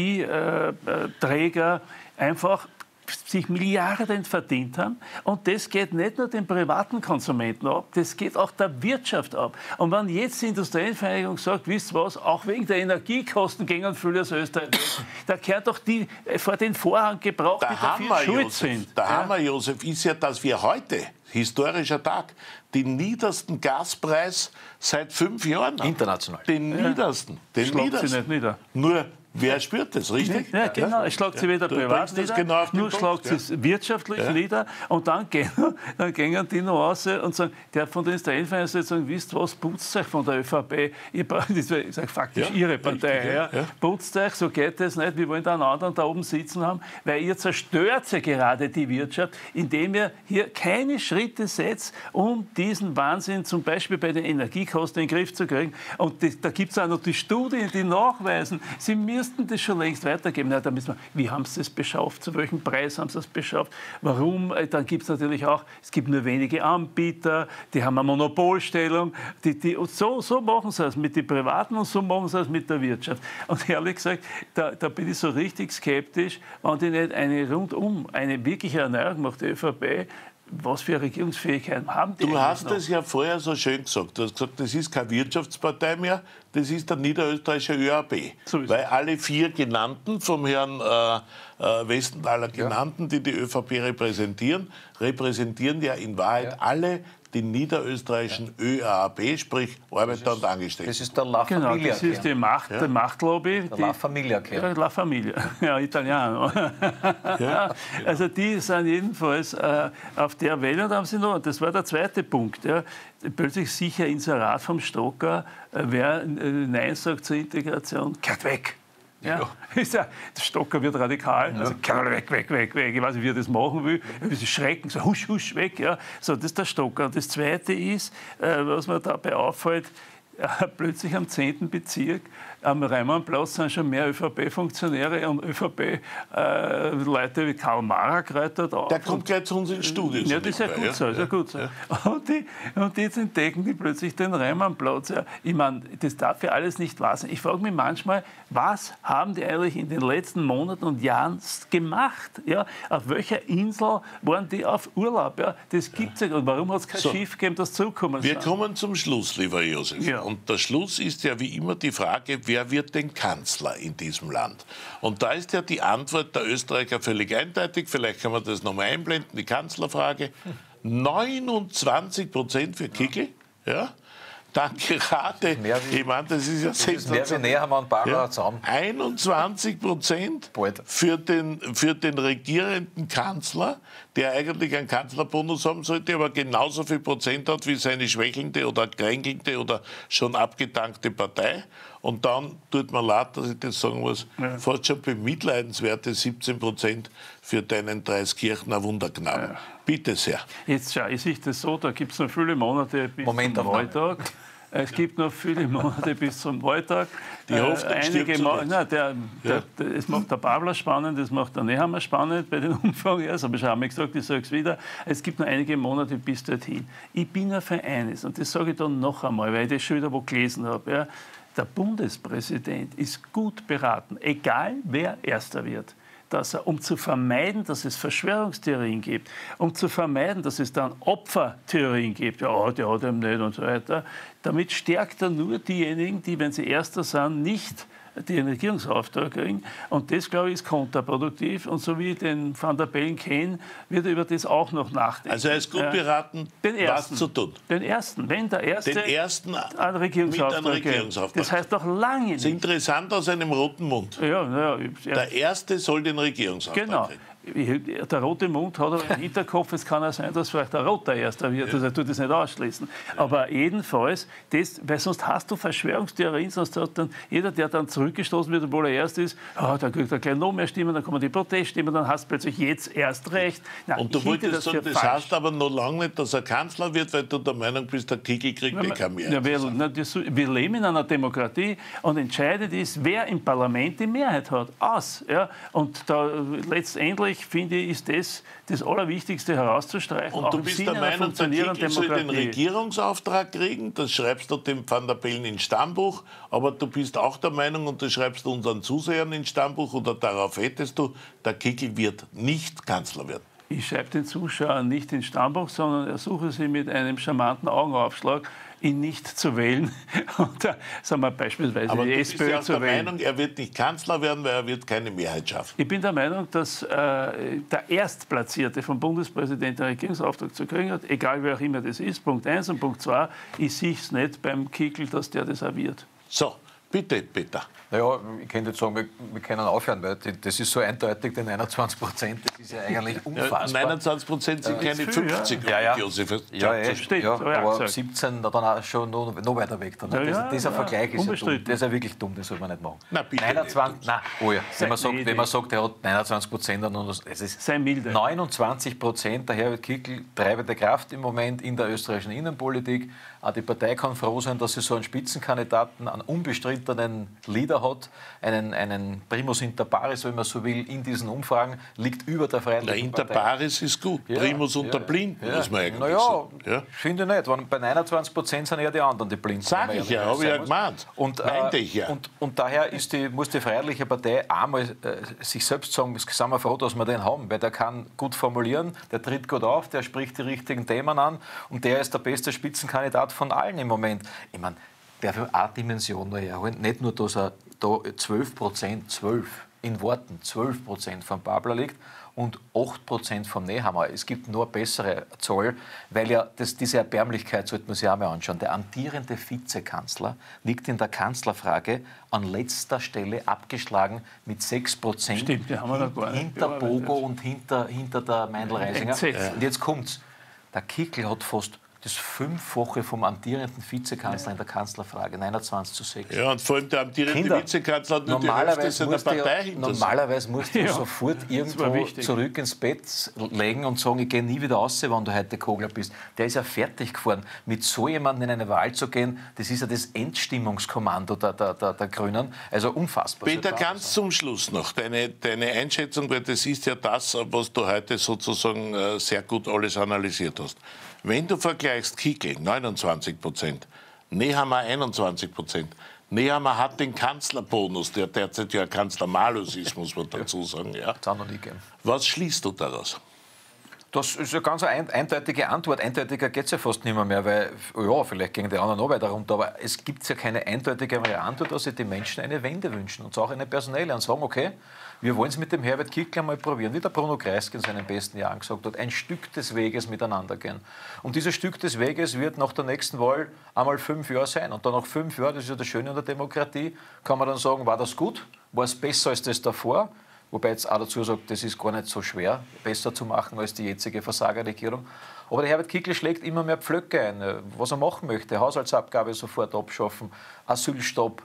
Energieträger einfach sich Milliarden verdient haben. Und das geht nicht nur den privaten Konsumenten ab, das geht auch der Wirtschaft ab. Und wenn jetzt die Industrielvereinigung sagt, wisst ihr was, auch wegen der Energiekosten gehen viele aus Österreich weg, da gehört doch die vor den Vorhang gebraucht, die dafür schuld sind. Der Hammer, Josef, ist ja, dass wir heute, historischer Tag, den niedersten Gaspreis seit 5 Jahren haben. International. Den niedersten. Den niedersten. Sie nicht nieder. Nur wer spürt das, richtig? Ja, genau. Es schlägt sie weder privat nieder, genau nur schlägt es wirtschaftlich nieder. Und dann gehen die noch raus und sagen, der von den Industrielvereinen sagen, wisst was, putzt euch von der ÖVP. Das ist faktisch ihre Partei. Putzt euch, so geht das nicht. Wir wollen da einen anderen da oben sitzen haben, weil ihr zerstört ja gerade die Wirtschaft, indem ihr hier keine Schritte setzt, um diesen Wahnsinn zum Beispiel bei den Energiekosten in den Griff zu kriegen. Und da gibt es auch noch die Studien, die nachweisen, sie müssen müssten das schon längst weitergeben. Na, da müssen wir, wie haben sie es beschafft? Zu welchem Preis haben sie es beschafft? Warum? Dann gibt es natürlich auch, es gibt nur wenige Anbieter, die haben eine Monopolstellung. Und so machen sie es mit den Privaten und so machen sie es mit der Wirtschaft. Und ehrlich gesagt, da bin ich so richtig skeptisch, wenn die nicht eine wirkliche Erneuerung macht, die ÖVP. Was für Regierungsfähigkeiten haben die? Du hast es ja vorher so schön gesagt. Du hast gesagt, das ist keine Wirtschaftspartei mehr, das ist der niederösterreichische ÖAB. So ist weil alle 4 genannten, vom Herrn Westenthaler genannten, die ÖVP repräsentieren ja in Wahrheit alle den niederösterreichischen ÖAB, sprich Arbeiter und Angestellte. Das ist der La Genau, Familia. das ist die Machtlobby. Der La Familia. Ja, La Familia, ja, Italiano. Ja. Also die sind jedenfalls auf der Welle und haben sie noch, das war der zweite Punkt, ja, plötzlich sicher Inserat vom Stocker, wer Nein sagt zur Integration, kehrt weg. Ja. Der Stocker wird radikal, also weg. Ich weiß nicht, wie er das machen will. Sie schrecken, so husch, weg. Ja. So, das ist der Stocker. Und das Zweite ist, was mir dabei auffällt, plötzlich am 10. Bezirk am Reimannplatz sind schon mehr ÖVP-Funktionäre und ÖVP-Leute wie Karl Marek reitet auf. Der kommt gleich zu uns ins Studio. Ja, das ist ja gut so. Ist ja gut so. Und jetzt entdecken die plötzlich den Reimannplatz. Ja. Ich meine, das darf ja alles nicht wahr sein. Ich frage mich manchmal, was haben die eigentlich in den letzten Monaten und Jahren gemacht? Ja? Auf welcher Insel waren die auf Urlaub? Ja? Das gibt es ja. Und warum hat es kein Schiff gegeben, das zurückkommen Wir kommen zum Schluss, lieber Josef. Ja. Und der Schluss ist ja wie immer die Frage, wer wird denn Kanzler in diesem Land? Und da ist ja die Antwort der Österreicher völlig eindeutig. Vielleicht kann man das nochmal einblenden, die Kanzlerfrage. 29% für Kickl. Ja? Dann gerade, ich meine, das ist ja sensationell. Mehr wie näher haben wir einen zusammen. 21% für den regierenden Kanzler, der eigentlich einen Kanzlerbonus haben sollte, aber genauso viel Prozent hat wie seine schwächelnde oder kränkelnde oder schon abgedankte Partei. Und dann tut mir leid, dass ich das sagen muss, fast schon bemitleidenswerte 17% für deinen Dreiskirchner Wunderknaben. Ja. Bitte sehr. Jetzt schau, ich sehe das so, da gibt es noch viele Monate bis zum Wahltag. Es gibt noch viele Monate bis zum Wahltag. Die Hoffnung stirbt zuletzt. Es macht der Babler spannend, das macht der Nehammer spannend bei den Umfragen. Das habe ich schon einmal gesagt, ich sage es wieder. Es gibt noch einige Monate bis dorthin. Ich bin ja für eines, und das sage ich dann noch einmal, weil ich das schon wieder wo gelesen habe. Ja, der Bundespräsident ist gut beraten, egal wer Erster wird, dass er, um zu vermeiden, dass es Verschwörungstheorien gibt, um zu vermeiden, dass es dann Opfertheorien gibt, ja, der hat ihm nicht und so weiter, damit stärkt er nur diejenigen, die, wenn sie Erster sind, nicht den Regierungsauftrag kriegen. Und das, glaube ich, ist kontraproduktiv. Und so wie ich den Van der Bellen kenne, wird er über das auch noch nachdenken. Also er ist gut beraten, was zu tun. Den Ersten, wenn der Erste einen Regierungsauftrag kriegt. Das heißt doch lange nicht. Das ist interessant aus einem roten Mund. Der Erste soll den Regierungsauftrag kriegen. Der rote Mund hat aber im Hinterkopf, es kann auch sein, dass vielleicht der Rote Erster wird, also er tut das nicht ausschließen. Aber jedenfalls, weil sonst hast du Verschwörungstheorien, sonst hat dann jeder, der dann zurückgestoßen wird, obwohl er erst ist, dann kriegt er gleich noch mehr Stimmen, dann kommen die Proteststimmen, dann hast du plötzlich jetzt erst recht. Nein, und du wolltest sagen, das heißt aber noch lange nicht, dass er Kanzler wird, weil du der Meinung bist, der Kickl kriegt keine Mehrheit. Wir leben in einer Demokratie und entscheidend ist, wer im Parlament die Mehrheit hat. Ja? Und da letztendlich finde ich, ist das Allerwichtigste herauszustreichen. Und du bist der Meinung, der Kickl soll den Regierungsauftrag kriegen, das schreibst du dem Van der Bellen ins Stammbuch, aber du bist auch der Meinung, und das schreibst du unseren Zusehern ins Stammbuch, oder darauf wettest du, der Kickl wird nicht Kanzler werden. Ich schreibe den Zuschauern nicht ins Stammbuch, sondern ersuche sie mit einem charmanten Augenaufschlag, ihn nicht zu wählen. Und sagen wir beispielsweise aber die du SPÖ bist ja zu der wählen. Meinung, er wird nicht Kanzler werden, weil er wird keine Mehrheit schaffen. Ich bin der Meinung, dass der Erstplatzierte vom Bundespräsidenten einen Regierungsauftrag zu kriegen hat, egal wer auch immer das ist. Punkt 1 und Punkt 2, ich sehe es nicht beim Kickl, dass der das auch wird. So, bitte, Peter. Naja, ich könnte jetzt sagen, wir können aufhören, weil das ist so eindeutig, die 29%, das ist ja eigentlich unfassbar. 29% sind keine 50, Josef. Aber 17 dann auch schon noch weiter weg. Dann. Dieser Vergleich ist ja dumm. Das ist ja wirklich dumm, das soll man nicht machen. Na, bitte 29, wenn man sagt, er hat 29%, es ist sei milde. 29%, der Herbert Kickl treibende Kraft im Moment in der österreichischen Innenpolitik. Auch die Partei kann froh sein, dass sie so einen Spitzenkandidaten, einen unbestrittenen Leader hat, einen Primus inter pares, wenn man so will, in diesen Umfragen, liegt über der Freiheitlichen Partei. Inter pares ist gut, Ja, Primus unter Blinden, muss man eigentlich sagen. Ja? Finde ich nicht. Bei 29% sind eher die anderen die Blinden. Sag ich ja, habe ich ja gemeint. Meinte ich ja. Und daher muss die Freiheitliche Partei einmal sich selbst sagen, sind wir froh, dass wir den haben, weil der kann gut formulieren, der tritt gut auf, der spricht die richtigen Themen an und der ist der beste Spitzenkandidat von allen im Moment. Ich meine, der will eine Dimension noch herholen, nicht nur, dass er da 12%, 12 in Worten, 12% von Babler liegt und 8% vom Nehammer. Es gibt nur bessere Zahl, weil ja diese Erbärmlichkeit sollte man sich auch mal anschauen. Der amtierende Vizekanzler liegt in der Kanzlerfrage an letzter Stelle abgeschlagen mit 6%. Stimmt, die haben wir noch gar nicht hinter Bogo und hinter der Meindl-Reisinger. Und jetzt kommt's. Der Kickl hat fast das 5-fache vom amtierenden Vizekanzler in der Kanzlerfrage, 29:6. Ja, und vor allem der amtierende Vizekanzler hat nur die Hälfte seiner Partei hinter sich. Normalerweise musst du sofort irgendwo zurück ins Bett legen und sagen, ich gehe nie wieder raus, wenn du heute Kogler bist. Der ist ja fertig gefahren. Mit so jemandem in eine Wahl zu gehen, das ist ja das Endstimmungskommando der Grünen. Also unfassbar. Peter, ganz zum Schluss noch deine Einschätzung, weil das ist ja das, was du heute sozusagen sehr gut alles analysiert hast. Wenn du vergleichst Kickl, 29%, Nehammer 21%, Nehammer hat den Kanzlerbonus, der derzeit ja Kanzlermalus ist, muss man dazu sagen. Ja. Das auch noch nie gegeben. Was schließt du daraus? Das ist eine ganz eindeutige Antwort. Eindeutiger geht es ja fast nicht mehr, weil, ja, vielleicht gegen die anderen noch weiter runter, aber es gibt ja keine eindeutigere Antwort, dass sich die Menschen eine Wende wünschen und auch eine personelle und sagen, okay, wir wollen es mit dem Herbert Kickl einmal probieren, wie der Bruno Kreisky in seinen besten Jahren gesagt hat, ein Stück des Weges miteinander gehen. Und dieses Stück des Weges wird nach der nächsten Wahl einmal 5 Jahre sein. Und dann nach 5 Jahren, das ist ja das Schöne an der Demokratie, kann man dann sagen, war das gut? War es besser als das davor? Wobei jetzt auch dazu sagt, das ist gar nicht so schwer, besser zu machen als die jetzige Versagerregierung. Aber der Herbert Kickl schlägt immer mehr Pflöcke ein, was er machen möchte. Haushaltsabgabe sofort abschaffen, Asylstopp,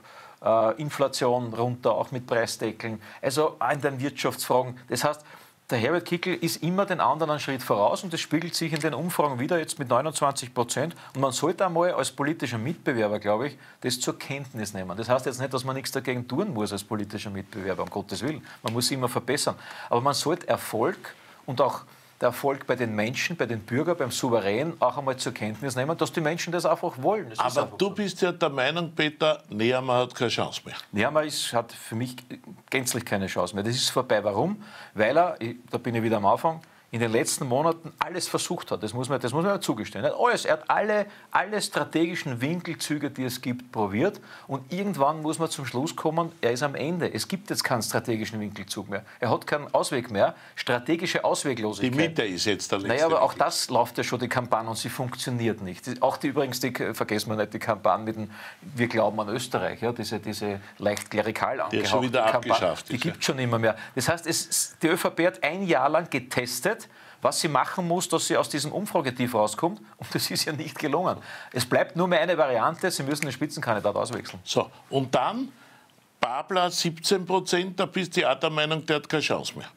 Inflation runter, auch mit Preisdeckeln. Also auch in den Wirtschaftsfragen. Das heißt, der Herbert Kickl ist immer den anderen einen Schritt voraus und das spiegelt sich in den Umfragen wieder, jetzt mit 29%. Und man sollte einmal als politischer Mitbewerber, glaube ich, das zur Kenntnis nehmen. Das heißt jetzt nicht, dass man nichts dagegen tun muss als politischer Mitbewerber, um Gottes Willen. Man muss sich immer verbessern. Aber man sollte Erfolg und auch der Erfolg bei den Menschen, bei den Bürgern, beim Souverän auch einmal zur Kenntnis nehmen, dass die Menschen das einfach wollen. Das aber du bist ja der Meinung, Peter, Nehammer hat keine Chance mehr. Nehammer hat für mich gänzlich keine Chance mehr. Das ist vorbei. Warum? Weil er, da bin ich wieder am Anfang, in den letzten Monaten alles versucht hat. Das muss man ja zugestehen. Alles. Er hat alle strategischen Winkelzüge, die es gibt, probiert. Und irgendwann muss man zum Schluss kommen, er ist am Ende. Es gibt jetzt keinen strategischen Winkelzug mehr. Er hat keinen Ausweg mehr. Strategische Ausweglosigkeit. Die Mitte ist jetzt der letzte. Naja, aber auch das läuft ja schon, die Kampagne, und sie funktioniert nicht. Auch vergessen wir nicht, die Kampagne mit dem Wir glauben an Österreich, ja, diese leicht klerikal angehauchte schon wieder Kampagne, abgeschafft die ist, gibt es schon immer mehr. Das heißt, die ÖVP hat ein Jahr lang getestet, was sie machen muss, dass sie aus diesem Umfragetief rauskommt. Und das ist ja nicht gelungen. Es bleibt nur mehr eine Variante, sie müssen den Spitzenkandidat auswechseln. So, und dann Babler 17%, da bist du auch der Meinung, der hat keine Chance mehr.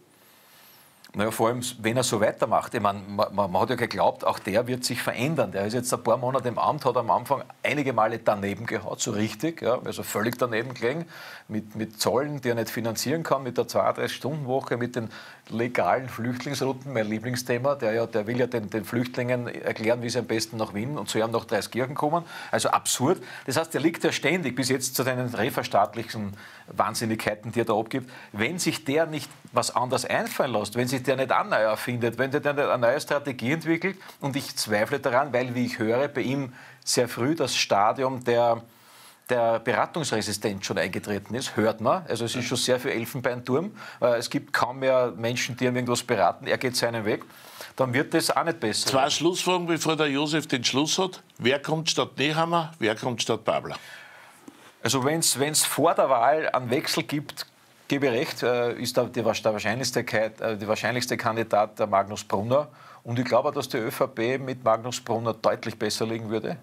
Naja, vor allem, wenn er so weitermacht. Ich meine, man hat ja geglaubt, auch der wird sich verändern. Der ist jetzt ein paar Monate im Amt, hat am Anfang einige Male daneben gehaut, so richtig, ja, also völlig daneben gelegen, mit Zollen, die er nicht finanzieren kann, mit der 32-Stunden-Woche, mit den legalen Flüchtlingsrouten, mein Lieblingsthema. Der will ja den Flüchtlingen erklären, wie sie am besten nach Wien und zu ihm nach Dreiskirchen kommen. Also absurd. Das heißt, der liegt ja ständig bis jetzt zu den reverstaatlichen Wahnsinnigkeiten, die er da abgibt. Wenn sich der nicht was anderes einfallen lässt, wenn sich der nicht auch neu erfindet, wenn der nicht eine neue Strategie entwickelt, und ich zweifle daran, weil, wie ich höre, bei ihm sehr früh das Stadium der Beratungsresistenz schon eingetreten ist, hört man. Also es ist schon sehr viel Elfenbeinturm. Es gibt kaum mehr Menschen, die ihm irgendwas beraten. Er geht seinen Weg. Dann wird das auch nicht besser. 2 Schlussfragen, bevor der Josef den Schluss hat. Wer kommt statt Nehammer, wer kommt statt Babler? Also wenn es vor der Wahl einen Wechsel gibt, gebe ich recht, ist der wahrscheinlichste Kandidat der Magnus Brunner. Und ich glaube, dass die ÖVP mit Magnus Brunner deutlich besser liegen würde,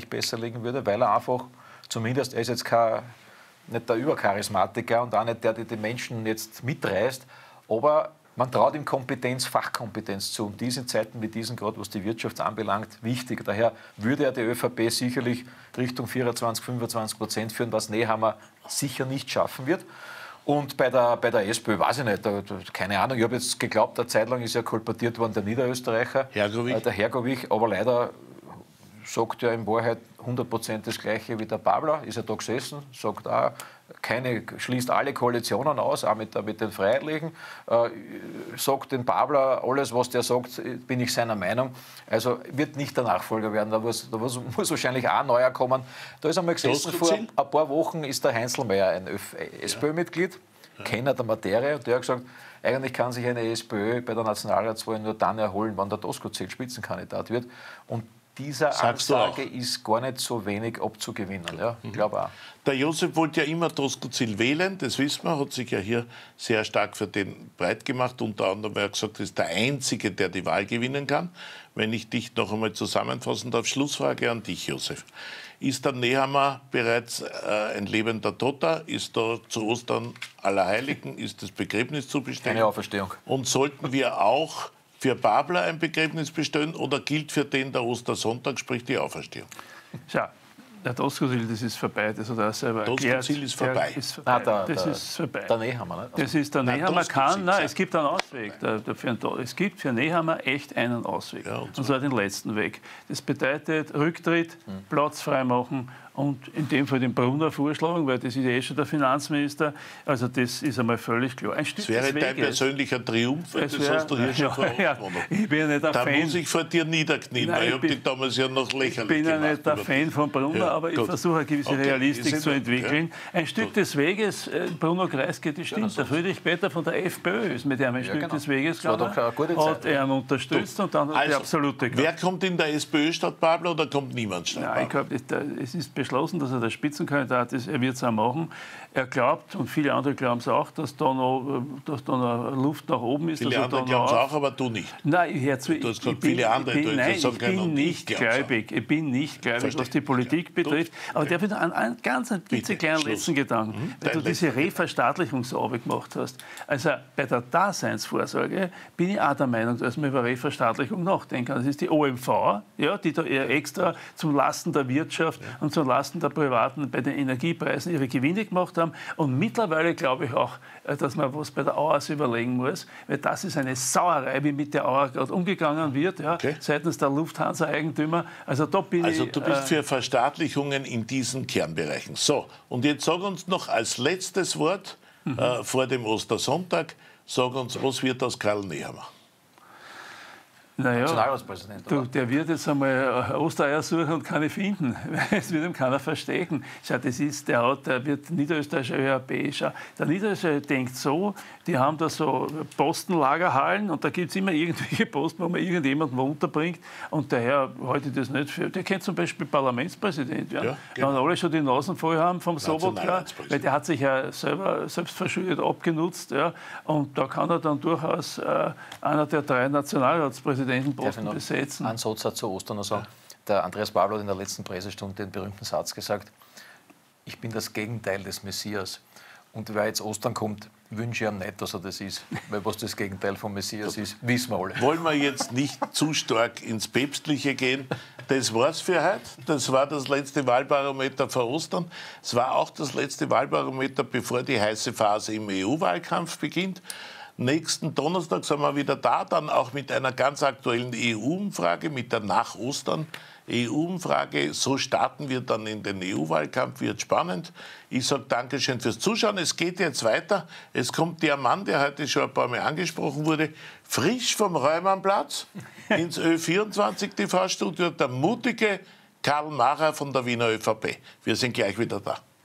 weil er einfach, zumindest, er ist jetzt nicht der Übercharismatiker und auch nicht der die Menschen jetzt mitreißt, aber Man traut ihm Kompetenz, Fachkompetenz zu. Und die ist in Zeiten wie diesen, gerade was die Wirtschaft anbelangt, wichtig. Daher würde er die ÖVP sicherlich Richtung 24-25% führen, was Nehammer sicher nicht schaffen wird. Und bei der SPÖ, weiß ich nicht, keine Ahnung, ich habe jetzt geglaubt, eine Zeit lang ist ja kolportiert worden der Niederösterreicher, der Hergovich, aber leider sagt er in Wahrheit 100% das Gleiche wie der Babler, ist ja da gesessen, sagt auch, schließt alle Koalitionen aus, auch mit den Freiheitlichen, sagt den Babler, alles was der sagt, bin ich seiner Meinung. Also wird nicht der Nachfolger werden, da muss wahrscheinlich auch ein neuer kommen. Da ist einmal gesessen, vor ein paar Wochen ist der Heinzelmeier ein SPÖ-Mitglied, Kenner der Materie, und der hat gesagt, eigentlich kann sich eine SPÖ bei der Nationalratswahl nur dann erholen, wenn der Doskozil Spitzenkandidat wird. Und dieser Ansage ist gar nicht so wenig abzugewinnen. Ja, ich glaube auch. Der Josef wollte ja immer Doskozil wählen, das wissen wir, hat sich ja hier sehr stark für den breit gemacht. Unter anderem hat er gesagt, das ist der Einzige, der die Wahl gewinnen kann. Wenn ich dich noch einmal zusammenfassen darf, Schlussfrage an dich, Josef. Ist der Nehammer bereits ein lebender Toter? Ist da zu Ostern Allerheiligen? Ist das Begräbnis zu bestellen? Eine Auferstehung. Und sollten wir auch für Babler ein Begräbnis bestellen oder gilt für den der Ostersonntag, sprich die Auferstehung? Schau, der Doskozil, das ist vorbei. Das hat er selber erklärt. Doskozil ist vorbei. Das ist vorbei. Der Nehammer, ne? Das ist der Nehammer es gibt einen Ausweg. Es gibt für Nehammer echt einen Ausweg. Ja, und zwar den letzten Weg. Das bedeutet Rücktritt, Platz freimachen und in dem Fall den Brunner vorschlagen, weil das ist ja schon der Finanzminister. Also das ist einmal völlig klar. Ein Stück das wäre dein persönlicher Triumph, das hast du hier schon vor Ich bin ja nicht ein da Fan. Muss ich vor dir niederknien, weil ich habe dich damals ja noch lächerlich gemacht. Ich bin ja nicht der Fan von Brunner, aber ich versuche eine gewisse Realistik zu entwickeln. Ja. Ein Stück des Weges, Bruno Kreisky, das stimmt. Der Friedrich Peter von der FPÖ ist mit einem Stück des Weges gegangen, hat er unterstützt und dann die absolute Kraft. Wer kommt in der SPÖ statt Babler oder kommt niemand statt Babler? Ich glaube, es ist beschlossen, dass er der Spitzenkandidat ist. Er wird es auch machen. Er glaubt, und viele andere glauben es auch, dass da noch Luft nach oben ist. Viele andere glauben es auch, aber du nicht. Nein, ich bin nicht gläubig, was die Politik betrifft. Aber der wird einen ganz klitzekleinen letzten Gedanken. Weil du diese Reverstaatlichungsarbeit gemacht hast. Also bei der Daseinsvorsorge bin ich auch der Meinung, dass man über Reverstaatlichung nachdenken kann. Das ist die OMV, ja, die da eher extra zum Lasten der Wirtschaft und zum Lasten der Privaten bei den Energiepreisen ihre Gewinne gemacht haben. Und mittlerweile glaube ich auch, dass man was bei der AOAS überlegen muss, weil das ist eine Sauerei, wie mit der AOA gerade umgegangen wird, ja, seitens der Lufthansa-Eigentümer. Also da bin ich... du bist für Verstaatlichungen in diesen Kernbereichen. So, und jetzt sag uns noch als letztes Wort vor dem Ostersonntag, sag uns, was wird aus Karl Nehammer? Naja, der wird jetzt einmal Ostereier suchen und keine finden, weil es wird ihm keiner verstecken. Schau, der wird niederösterreichischer ÖAP. Der Niederösterreicher denkt so, die haben da so Postenlagerhallen und da gibt es immer irgendwelche Posten, wo man irgendjemanden unterbringt und daher halte ich das nicht für... Der kennt zum Beispiel Parlamentspräsident werden. Ja, genau. Wenn alle schon die Nasen voll haben vom Sobotka, weil der hat sich ja selbstverschuldet abgenutzt, ja, und da kann er dann durchaus einer der 3 Nationalratspräsidenten besetzen. Einen Satz zu Ostern noch sagen. Der Andreas Babler hat in der letzten Pressestunde den berühmten Satz gesagt, ich bin das Gegenteil des Messias. Und wer jetzt Ostern kommt, wünsche ich ihm nicht, dass er das ist. Weil was das Gegenteil vom Messias ist, wissen wir alle. Wollen wir jetzt nicht zu stark ins Päpstliche gehen? Das war's für heute. Das war das letzte Wahlbarometer vor Ostern. Es war auch das letzte Wahlbarometer, bevor die heiße Phase im EU-Wahlkampf beginnt. Nächsten Donnerstag sind wir wieder da, dann auch mit einer ganz aktuellen EU-Umfrage, mit der Nach-Ostern-EU-Umfrage. So starten wir dann in den EU-Wahlkampf, wird spannend. Ich sage Dankeschön fürs Zuschauen. Es geht jetzt weiter. Es kommt der Mann, der heute schon ein paar Mal angesprochen wurde, frisch vom Reumannplatz ins Ö24-TV-Studio, der mutige Karl Macher von der Wiener ÖVP. Wir sind gleich wieder da.